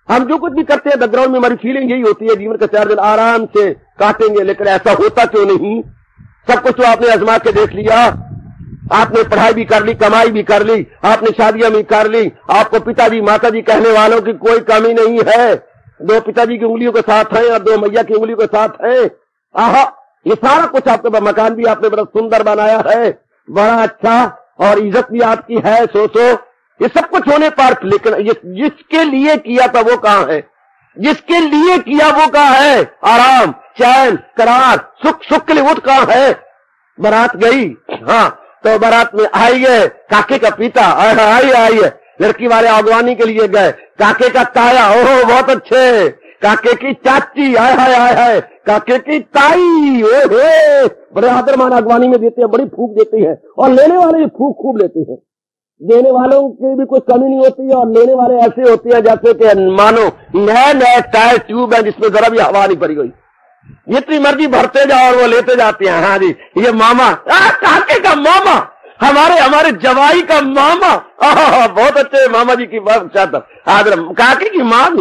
हम जो कुछ भी करते हैं बैकग्राउंड में हमारी फीलिंग यही होती है, जीवन का 4 दिन आराम से काटेंगे, लेकिन ऐसा होता क्यों नहीं? सब कुछ तो आपने आजमा के देख लिया, आपने पढ़ाई भी कर ली, कमाई भी कर ली, आपने शादियां भी कर ली, आपको पिताजी माताजी कहने वालों की कोई कमी नहीं है, 2 पिताजी की उंगलियों के साथ हैं और 2 मैया की उंगलियों के साथ हैं। आहा, ये सारा कुछ आपके पास, मकान भी आपने बड़ा सुंदर बनाया है, बड़ा अच्छा, और इज्जत भी आपकी है, सो ये सब कुछ होने पर, लेकिन ये जिसके लिए किया था वो कहां है? जिसके लिए किया वो कहां है? आराम, चैन, करार, सुख के लिए वो कहां है? बारात गई, हाँ, तो बारात में आई है काके का पिता, आई है, लड़की वाले अगवानी के लिए गए, काके का ताया, ओहो बहुत अच्छे, काके की चाची, आय हाय, काके की ताई, ओहे, बड़े आदर मान अगवानी में देते हैं, बड़ी फूक देती है, और लेने वाले फूक खूब लेते हैं। देने वालों की भी कोई कमी नहीं होती है, और लेने वाले ऐसे होते हैं जैसे कि मानो नए टायर ट्यूब है जिसमें जरा भी हवा नहीं पड़ी हुई, जितनी मर्जी भरते जाओ और वो लेते जाते हैं। हाँ जी, ये मामा, काके का मामा, हमारे जवाई का मामा, बहुत अच्छे मामा जी की बात चाहता, आदर काके की मामी,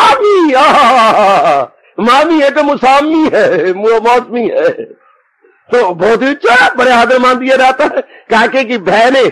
मामी है तो मुसामी है, मौसमी है, तो बहुत ही अच्छा, बड़े आदर मान दिया जाता है। काके की बहने,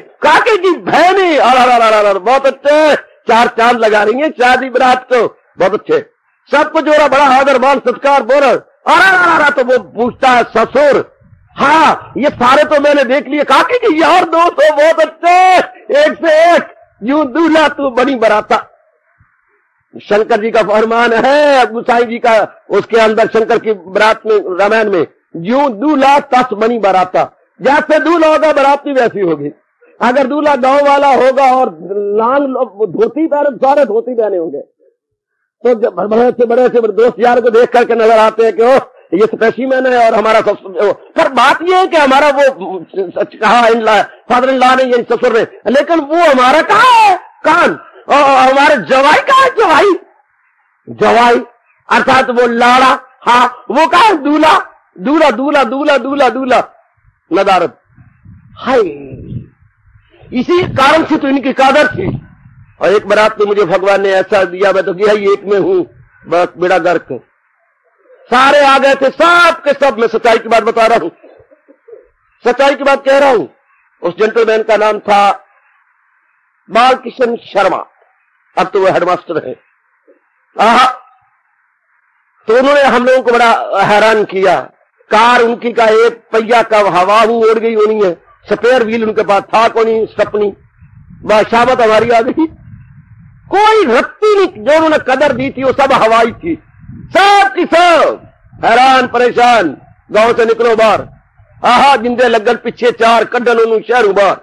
बहुत अच्छे, 4 चांद लगा रही है शादी बरात को, बहुत अच्छे, सब कुछ हो रहा, बड़ा आदर मान सत्कार बोल, अरे तो वो पूछता है ससुर, हाँ ये सारे तो मैंने देख लिए, काके की यार दोस्त हो, बहुत अच्छे, एक से एक, यूं दूल्हा तू बनी बराता। शंकर जी का फरमान है, गुसाई जी का, उसके अंदर शंकर की बरात में, रामायण में, यूं दूल्हा तस बनी बराता, जैसे दूल्हा होगा बराती वैसी होगी। अगर दूल्हा गांव वाला होगा और लाल धोती पहने, सारे धोती पहने होंगे, तो बड़े से दोस्त यार को देख करके नजर आते हैं कि ओ ये स्पेसिमेन है, और हमारा सब, पर बात ये है कि हमारा वो सच कहा फादर इन लॉ ने, ये ससुर ने, लेकिन वो हमारा कहाँ है? कान, और हमारे जवाई कहाँ है? जवाई अर्थात वो लाड़ा, हाँ वो कहा है? दूल्हा नदारत, हाय, इसी कारण से तो इनकी कादर थी। और एक बारात में मुझे भगवान ने ऐसा दिया, मैं तो गया ही एक में हूं, बस बेड़ा गर्क, सारे आ गए थे, सब के सब, मैं सच्चाई की बात बता रहा हूं, सच्चाई की बात कह रहा हूं। उस जेंटलमैन का नाम था बालकिशन शर्मा, अब तो वो हेडमास्टर है। तो उन्होंने हम लोगों को बड़ा हैरान किया। कार उनकी का एक पहिया का हवा उड़ गई होनी है, स्पेयर व्हील उनके पास था कोनी, स्टपनी, बाशामत हमारी आ गई, कोई रत्ती नहीं, जो उन्होंने कदर दी थी वो सब हवाई थी, सब की सब हैरान परेशान, गांव से निकलो बाहर, जिंदे लगन पीछे 4 कड्डन उन्होंने शहर बाहर।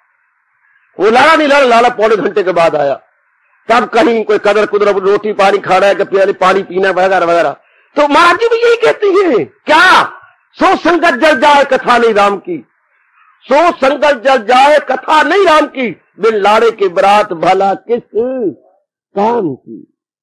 वो लाला नहीं लाला पौने घंटे के बाद आया, तब कहीं कोई कदर कुदर, रोटी पानी खाना है कि पानी पीना वगैरह वगैरह। तो महाराज जी भी यही कहती हैं, क्या सो संगत जल जाए कथा नहीं राम की, सो संगत जल जाए कथा नहीं राम की, बिन लाड़े की बरात भला किस काम की।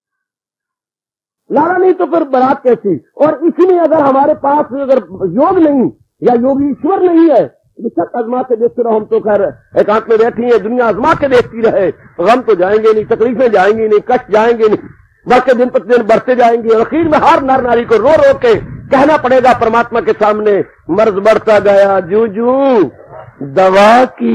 लाड़ा नहीं तो फिर बरात कैसी? और इसलिए अगर हमारे पास अगर योग नहीं या योगी ईश्वर नहीं है, सब आजमा के देखते रहो। हम तो खैर एकांत में बैठी है, दुनिया आजमा के देखती रहे, गम तो जाएंगे नहीं, तकलीफें जाएंगी नहीं, कष्ट जाएंगे नहीं, बल्कि दिन प्रतिदिन बढ़ते जाएंगे। आखिर में हर नर नारी को रो रो के कहना पड़ेगा परमात्मा के सामने, मर्ज बढ़ता गया जू जू दवा की,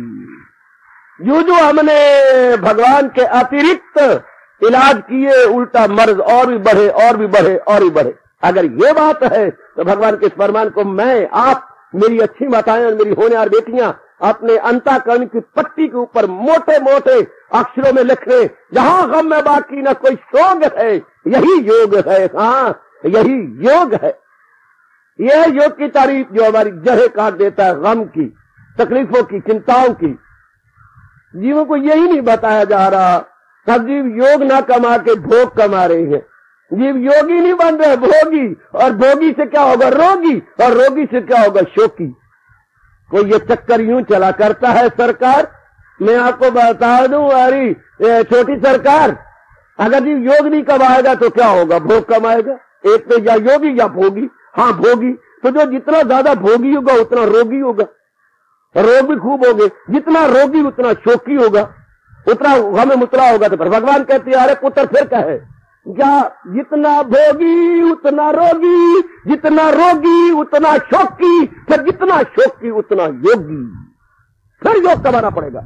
जू जू हमने भगवान के अतिरिक्त इलाज किए, उल्टा मर्ज और भी बढ़े और भी बढ़े और भी बढ़े। अगर ये बात है तो भगवान के इस फरमान को मैं, आप, मेरी अच्छी माताएं और मेरी होनहार बेटियां अपने अंतःकरण की पट्टी के ऊपर मोटे मोटे अक्षरों में लिख रहे, जहां गम में बाकी न कोई शोग है, यही योग है। हाँ, यही योग है। यह योग की तारीफ जो हमारी जड़ें काट देता है, गम की, तकलीफों की, चिंताओं की। जीवों को यही नहीं बताया जा रहा। सब जीव योग ना कमा के भोग कमा रहे हैं। जीव योगी नहीं बन रहे, भोगी, और भोगी से क्या होगा? रोगी, और रोगी से क्या होगा? शोकी। कोई ये चक्कर यूं चला करता है सरकार। मैं आपको बता दूं, अरे छोटी सरकार, अगर जीव योग नहीं कमाएगा तो क्या होगा? भोग कमाएगा। एक तो या योगी या भोगी। हाँ, भोगी तो जो जितना ज्यादा भोगी होगा उतना रोगी होगा, रोग भी खूब होंगे, जितना रोगी उतना शोकी होगा। उतना गम में मुतला होगा। तो फिर भगवान कहती है अरे पुत्र फिर कहे क्या, जितना भोगी उतना रोगी, जितना रोगी उतना शौकी, फिर जितना शौकी उतना योगी। फिर योग कमाना पड़ेगा।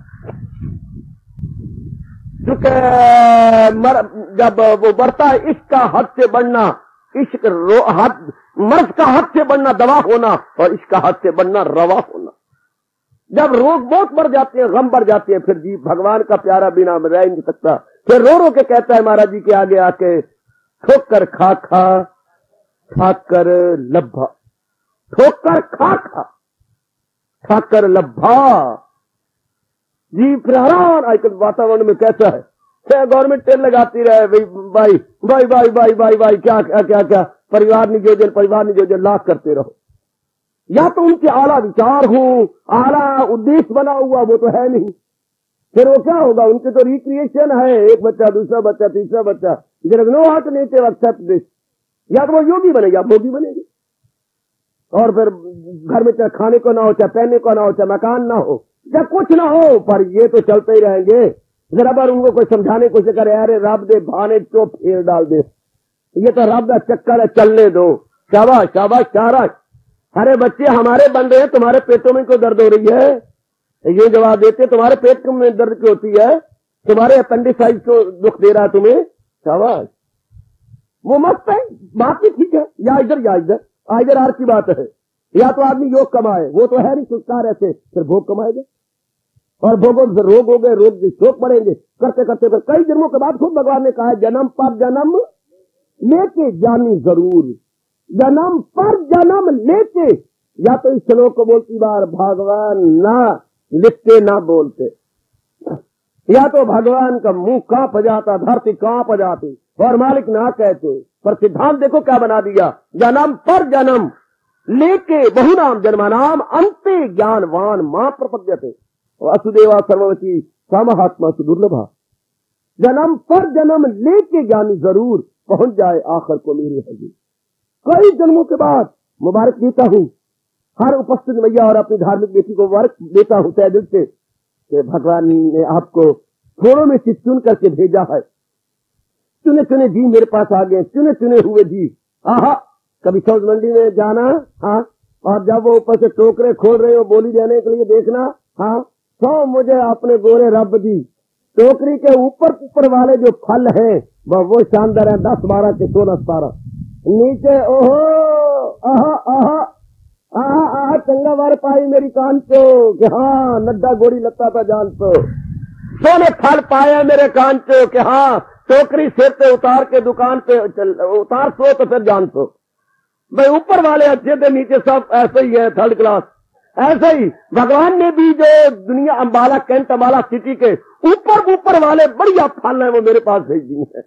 जब वो बढ़ता है इश्क का हद से बढ़ना, इश्क मर्ज का हद से बढ़ना दवा होना, और इश्क का हद से बढ़ना रवा होना। जब रोग बहुत बढ़ जाते हैं, गम बढ़ जाते हैं, फिर जी भगवान का प्यारा बिना रह नहीं सकता। फिर रो रो के कहता है महाराज जी के आगे आके, ठोकर खा खा खाकर लब्भा, ठोकर खा खा खाकर लब्भा। जी फिर हैरान आजकल वातावरण में कैसा है, क्या गवर्नमेंट तेल लगाती रहे भाई भाई भाई भाई भाई भाई क्या क्या क्या क्या परिवार नियोजन लाख करते रहो। या तो उनके आला विचार हो, आला उद्देश्य बना हुआ, वो तो है नहीं। फिर वो क्या होगा, उनके तो रिक्रिएशन है, एक बच्चा दूसरा बच्चा तीसरा बच्चा, नो हाथ नेटिव एक्सेप्ट दिस। या तो वो योगी बनेगी, आप भोगी बनेगी। और फिर घर में चाहे खाने को ना हो, चाहे पहनने को ना हो, चाहे मकान ना हो, चाहे कुछ ना हो, पर ये तो चलते ही रहेंगे। जरा बार उनको कोई समझाने की कोशिश करे, अरे रब दे भाने चो फेर डाल दे, ये तो रब का चक्कर है, चलने दो, शाबाश शाबाश शाबाश। अरे बच्चे हमारे बन रहे हैं, तुम्हारे पेटों में क्यों दर्द हो रही है? ये जवाब देते, तुम्हारे पेट में दर्द क्यों होती है, तुम्हारे अपेंडिसाइज को दुख दे रहा है तुम्हें, शाबाश। वो मस्त है, बात भी ठीक है, या इधर आर की बात है। या तो आदमी योग कमाए, वो तो है नहीं संस्कार ऐसे, फिर भोग कमाएगा, और भोगों से रोग हो गए, रोग से शोक बढ़ेंगे, करते करते फिर कई जन्मों के बाद खुद भगवान ने कहा है, जन्म पर जन्म लेके जानी जरूर, जन्म पर जन्म लेके। या तो इस श्लोक को बोलती बार भगवान ना लिखते ना बोलते, या तो भगवान का मुंह कांप जाता, धरती कांप जाती, और मालिक ना कहते। पर सिद्धांत देखो क्या बना दिया, जन्म पर जन्म लेके बहुनाम जन्मानाम अंते ज्ञानवान मां प्रपद्यते वसुदेवा सर्ववती समहात्मा सुदुर्लभा। जन्म पर जन्म लेके ज्ञानी जरूर पहुंच जाए आखिर को मेरी हजी। कई जन्मों के बाद मुबारक देता हूं हर उपस्थित भैया और अपनी धार्मिक बेटी को मुबारक देता हूं तय दिल से कि भगवान ने आपको थोड़ों में से चुन करके भेजा है। चुने चुने जी मेरे पास आ गए, चुने चुने हुए जी। आहा, कभी सब्ज मंडी में जाना, हाँ, और जब वो ऊपर से टोकरे खोल रहे हो बोली देने के लिए देखना, हाँ, तो मुझे अपने गोरे रब दी। टोकरी के ऊपर वाले जो फल हैं वो शानदार है, 10 12 के 16 17, नीचे ओहो आहा आहा आहा आहा चंगा वार पाई मेरी कान को कि हाँ नड्डा गोरी लत्ता था जान तो, सोने फल पाया मेरे कान को कि हाँ टोकरी सिर पे उतार के दुकान पे उतार सो तो फिर जान तो। भाई ऊपर वाले अच्छे थे, नीचे सब ऐसे ही है, थर्ड क्लास। ऐसे ही भगवान ने भी जो दुनिया अंबाला कैंट अंबाला सिटी के ऊपर वाले बढ़िया फल है वो मेरे पास भेज दिए हैं।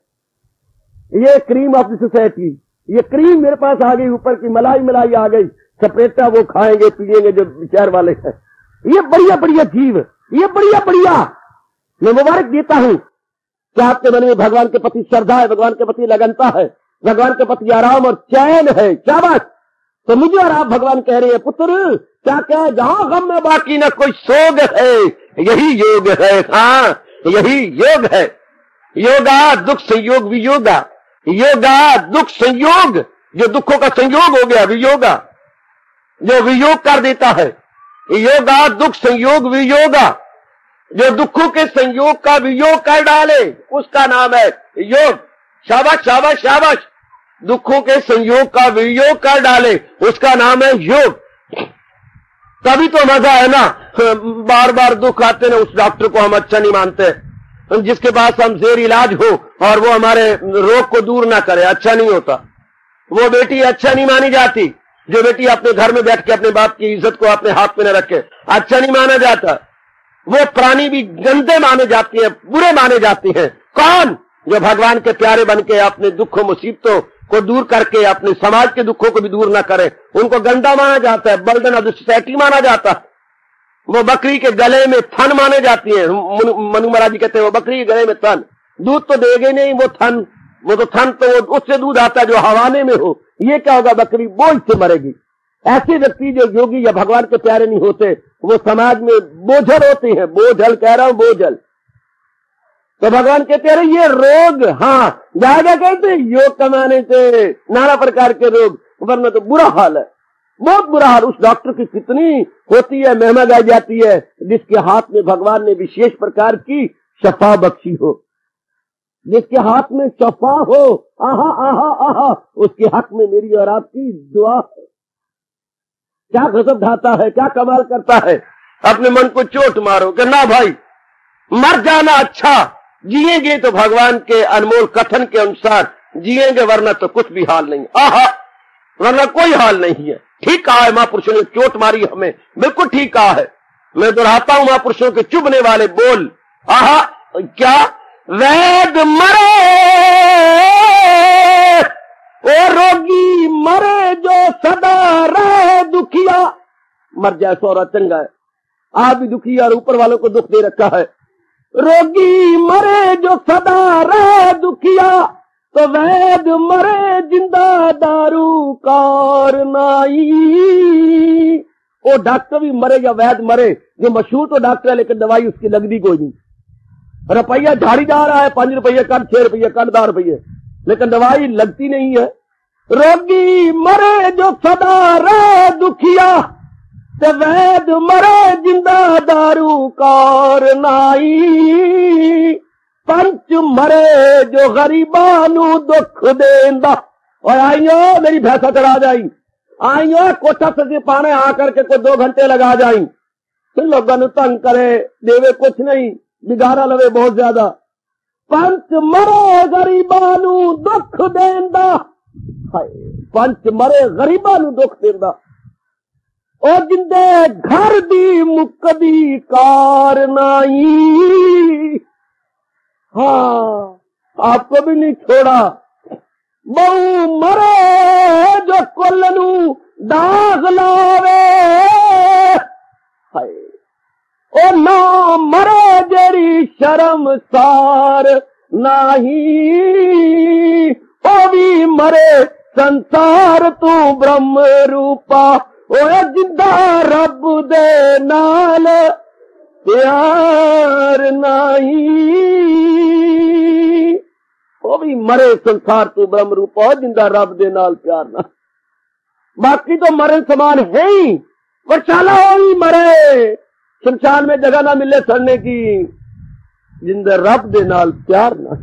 ये क्रीम ऑफ द सोसाइटी, ये क्रीम मेरे पास आ गई, ऊपर की मलाई आ गई, सपरेटा वो खाएंगे पिएंगे जो विचार वाले हैं। ये बढ़िया जीव, ये बढ़िया मैं मुबारक देता हूं कि आपके मन में भगवान के प्रति श्रद्धा है, भगवान के प्रति लगनता है, भगवान के प्रति आराम और चैन है। क्या बात। तो मुझे और आप भगवान कह रहे हैं पुत्र क्या क्या, जहां गम में बाकी न कोई सोग है, यही योग है। हाँ यही योग है। योगा दुख संयोग वियोगा, योगा दुख संयोग, जो दुखों का संयोग हो गया वियोगा, जो वियोग कर देता है। योगा दुख संयोग वियोगा, जो दुखों के संयोग का वियोग कर डाले उसका नाम है योग। शाबाश शाबाश शाबाश। दुखों के संयोग का वियोग कर डाले उसका नाम है योग। तभी तो मजा है ना। बार बार दुख आते ना, उस डॉक्टर को हम अच्छा नहीं मानते, जिसके पास हम जेर इलाज हो और वो हमारे रोग को दूर ना करे, अच्छा नहीं होता। वो बेटी अच्छा नहीं मानी जाती, जो बेटी अपने घर में बैठ के अपने बाप की इज्जत को अपने हाथ में न रखे, अच्छा नहीं माना जाता। वो प्राणी भी गंदे माने जाती है, बुरे माने जाती हैं। कौन? जो भगवान के प्यारे बन के अपने दुखों मुसीबतों को दूर करके अपने समाज के दुखों को भी दूर न करे, उनको गंदा माना जाता है, बर्डन ऑफ द सोसाइटी माना जाता है। वो बकरी के गले में थन माने जाती है। मनु महाराज जी कहते हैं वो बकरी के गले में थन, दूध तो देगे नहीं, वो तो थन तो वो उससे दूध आता है जो हवाने में हो। ये क्या होगा, बकरी बोझ से मरेगी। ऐसे व्यक्ति जो योगी या भगवान के प्यारे नहीं होते वो समाज में बोझल होते हैं। बोझल कह रहा हूं, बोझल। तो भगवान कहते अरे ये रोग, हाँ जाएगा कहते योग कमाने से नाना प्रकार के रोग, वरना तो बुरा हाल है, बहुत बुरा हाल। उस डॉक्टर की कितनी होती है, महिमा गाई जाती है जिसके हाथ में भगवान ने विशेष प्रकार की शफा बख्शी हो, जिसके हाथ में शफा हो, आहा आहा आहा, उसके हक में मेरी और आपकी दुआ है। क्या गजब ढाता है, क्या कमाल करता है। अपने मन को चोट मारो कि ना भाई मर जाना अच्छा, जिएंगे तो भगवान के अनमोल कथन के अनुसार जिएंगे, वरना तो कुछ भी हाल नहीं, आहा, वरना कोई हाल नहीं है। ठीक कहा है महापुरुषों ने, चोट मारी हमें, बिल्कुल ठीक कहा है। मैं दोहराता हूं महापुरुषों के चुभने वाले बोल, आहा, क्या वैद मरे ओ रोगी मरे जो सदा रहे दुखिया। मर जाए सौरा चंगा है, आप भी दुखी और ऊपर वालों को दुख दे रखा है। रोगी मरे जो सदा रहे दुखिया, तो वैद मरे जिंदा दारू कार नाई। वो डॉक्टर भी मरे या वैद मरे, जो मशहूर तो डॉक्टर है लेकिन दवाई उसकी लगती कोई नहीं। रुपया झाड़ी जा रहा है, 5 रुपये कर, 6 रुपये कर, 10 रुपये, लेकिन दवाई लगती नहीं है। रोगी मरे जो सदा रहे दुखिया, ते वैद मरे जिंदा दारू कार नाई। पंच मरे जो गरीबानू दुख देंदा। और आइयो मेरी भैंसा चढ़ा जाई, आइयो कोठा से पाने आकर के कोई 2 घंटे लगा जाई, फिर लोगों तंग करे, देवे कुछ नहीं, बिगाड़ा लवे बहुत ज्यादा। पंच मरे गरीबानू दुख देंदा, पंच मरे गरीबानू दुख देंदा। और जिंदे घर दी मुकदी कार नाई। हाँ आपको भी नहीं छोड़ा। बहु मरे जो कोलनू दाग लावे, हाय ओ ना मरे जेरी शर्म सार नाही। ओ भी मरे संसार तू ब्रह्म रूपा, ओ जिंदा रब दे नाल प्यार नाही। ओ भी मरे संसार तू ब्रह्म रूपा, जिंदा रब दे नाल प्यार ना। बाकी तो मरण समान है ही, वर्षाला हो ही मरे, शमशान में जगह ना मिले सड़ने की, जिंदा रब दे नाल प्यार ना।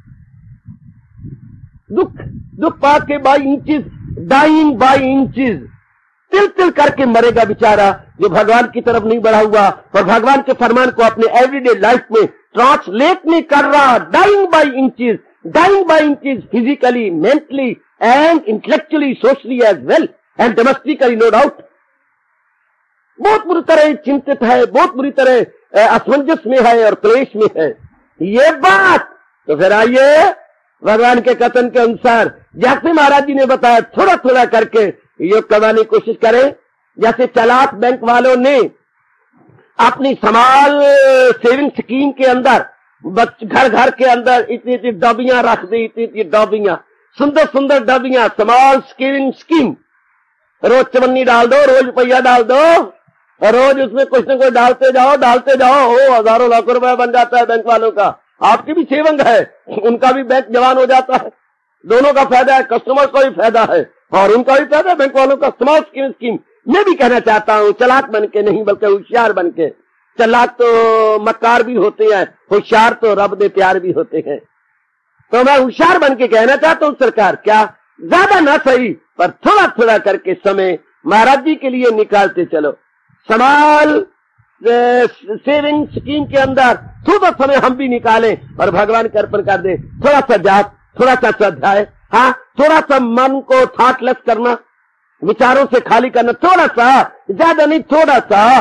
दुख दुख पाके by inches, dying by inches, तिल तिल करके मरेगा बेचारा जो भगवान की तरफ नहीं बढ़ा हुआ और भगवान के फरमान को अपने एवरीडे लाइफ में ट्रांसलेट नहीं कर रहा। Dying by inches, dying by inches, physically, mentally and intellectually, socially as well and domestically, no doubt. बहुत बुरी तरह चिंतित है, बहुत बुरी तरह असमंजस में है और क्लेश में है ये बात। तो फिर आइए भगवान के कथन के अनुसार, जैसे महाराज जी ने बताया, थोड़ा थोड़ा करके योग करवाने की कोशिश करें। जैसे चालाक बैंक वालों ने अपनी समाल सेविंग स्कीम के अंदर घर घर के अंदर इतनी इतनी डबियां रख दी, इतनी इतनी डबियां, सुंदर सुंदर डबियां, समाल सेविंग स्कीम। रोज चवन्नी डाल दो, रोज रुपया डाल दो, रोज उसमें कुछ न कुछ डालते जाओ, हो हजारों लाखों रुपया बन जाता है बैंक वालों का। आपकी भी सेविंग है, उनका भी बैंक जवान हो जाता है, दोनों का फायदा है, कस्टमर को भी फायदा है और उनका भी फायदा है, बैंक वालों का। स्मॉल स्कीम मैं भी कहना चाहता हूँ, चालाक बन के नहीं बल्कि होशियार बन के। चालाक तो मक्कार भी होते हैं, होशियार तो रब दे प्यार भी होते हैं। तो मैं होशियार बन के कहना चाहता हूँ, सरकार क्या ज्यादा ना सही पर थोड़ा थोड़ा करके समय महाराज जी के लिए निकालते चलो। समाल सेविंग स्कीम के अंदर थोड़ा समय हम भी निकालें और भगवान के अर्पण कर दे। थोड़ा सा जाप, थोड़ा सा स्वाध्याय, हाँ थोड़ा सा मन को थॉटलेस करना, विचारों से खाली करना, थोड़ा सा, ज्यादा नहीं, थोड़ा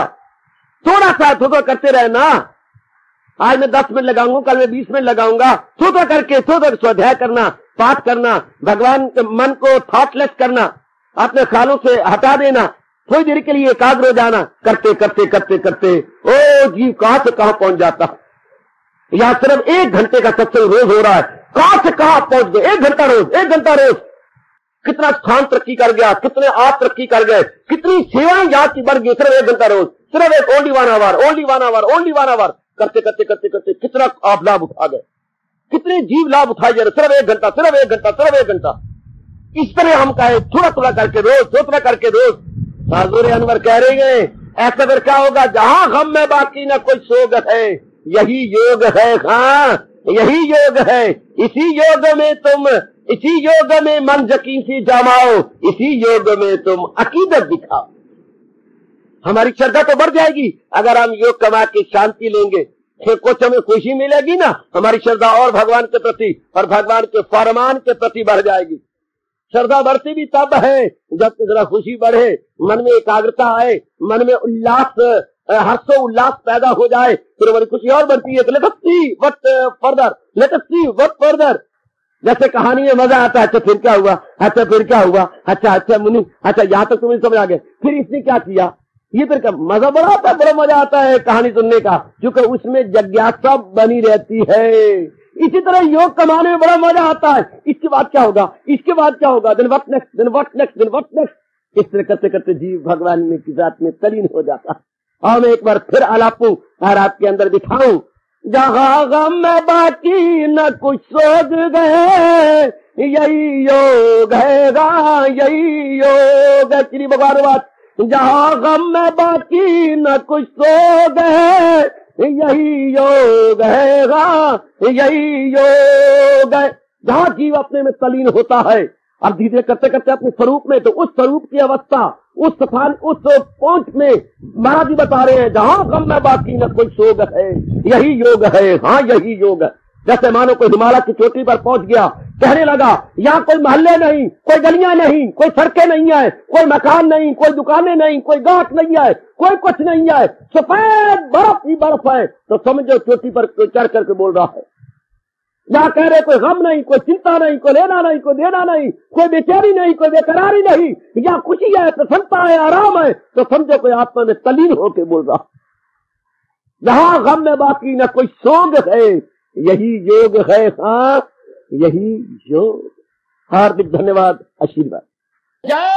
सा करते रहना। आज मैं 10 मिनट लगाऊंगा, कल मैं 20 मिनट लगाऊंगा, थोड़ा करके थोड़ा स्वाध्याय करना, पाठ करना, भगवान के मन को थॉटलेस करना, अपने ख्यालों से हटा देना, थोड़ी देर के लिए एकाग्र हो जाना। करते करते करते करते ओ जीव कहां से कहां पहुंच जाता। यहां सिर्फ 1 घंटे का सत्संग रोज हो रहा है, कहां से कहां पहुंच गए। 1 घंटा रोज, 1 घंटा रोज, कितना स्थान तरक्की कर गया, कितने आप तरक्की कर गए, कितनी सेवाएं याद की बढ़ गई। सिर्फ 1 घंटा रोज, सिर्फ एक only 1 hour, only 1 hour, only 1 hour. करते करते करते करते कितना आप लाभ उठा गए, कितने जीव लाभ उठाए जा रहे, सिर्फ 1 घंटा, सिर्फ 1 घंटा, सिर्फ 1 घंटा। इस तरह हम कहे थोड़ा थोड़ा करके रोज, थोड़ा करके रोज। हुजूर अनवर कह रहे हैं ऐसा फिर क्या होगा, जहां गम में बाकी न कोई सोग है, यही योग है। हाँ, यही योग है। इसी योग में मन यकीन से जमाओ, इसी योग में तुम अकीदत दिखाओ। हमारी श्रद्धा तो बढ़ जाएगी अगर हम योग कमा के शांति लेंगे, फिर कुछ हमें खुशी मिलेगी ना, हमारी श्रद्धा और भगवान के प्रति और भगवान के फरमान के प्रति बढ़ जाएगी। श्रद्धा बढ़ती भी तब है जब जरा खुशी बढ़े, मन में एकाग्रता आए, मन में उल्लास, हर्षो उल्लास पैदा हो जाए, फिर हमारी खुशी और बढ़ती है। तो let us see what further. जैसे कहानी में मजा आता है, अच्छा फिर क्या हुआ, अच्छा फिर क्या हुआ, अच्छा मुनि, अच्छा यहाँ तक तुम्हें समझ आ गया, फिर इसने क्या किया, ये फिर क्या मजा बड़ा आता है, बड़ा मजा आता है कहानी सुनने का, क्योंकि उसमें जिज्ञासा बनी रहती है। इसी तरह योग कमाने में बड़ा मजा आता है। इसके बाद क्या होगा, इसके बाद क्या होगा, then what next, then what next, then what next. इस तरह करते करते जीव भगवान में की जात में तलीन हो जाता है। और मैं एक बार फिर आलापूं और आपके अंदर दिखाऊं, जहां गम में बाकी न कुछ सोच गए, यही योग है, यही योग है। श्री भगवान बात, जहां गम में बाकी न कुछ सो गए, यही योग है, यही योग है। जहां जीव अपने में तलीन होता है और धीरे करते करते अपने स्वरूप में, तो उस स्वरूप की अवस्था, उस स्थान, उस पहुंच में महाराज जी बता रहे हैं, जहां गम में बाकी न कोई सोग है, यही योग है। हाँ, यही योग है। जैसे मानो कोई हिमालय की चोटी पर पहुंच गया, कहने लगा यहाँ कोई मोहल्ले नहीं, कोई गलियां नहीं, कोई सड़कें नहीं है, कोई मकान नहीं, कोई दुकानें नहीं, कोई गांठ नहीं है, कोई कुछ नहीं है, सफेद बर्फ ही बर्फ है। तो समझो चोटी पर चढ़ करके बोल रहा है। यहाँ कह रहे कोई गम नहीं, कोई चिंता नहीं, कोई लेना नहीं, कोई देना नहीं, कोई बेचैनी नहीं, कोई बेकरारी नहीं, यहाँ खुशी है, प्रसन्नता है, आराम है। तो समझो कोई आत्मा में तलीन होके बोल रहा है। जहां गम में बाकी न कोई सोग है, यही योग है। हाँ, यही योग। हार्दिक धन्यवाद, आशीर्वाद। जय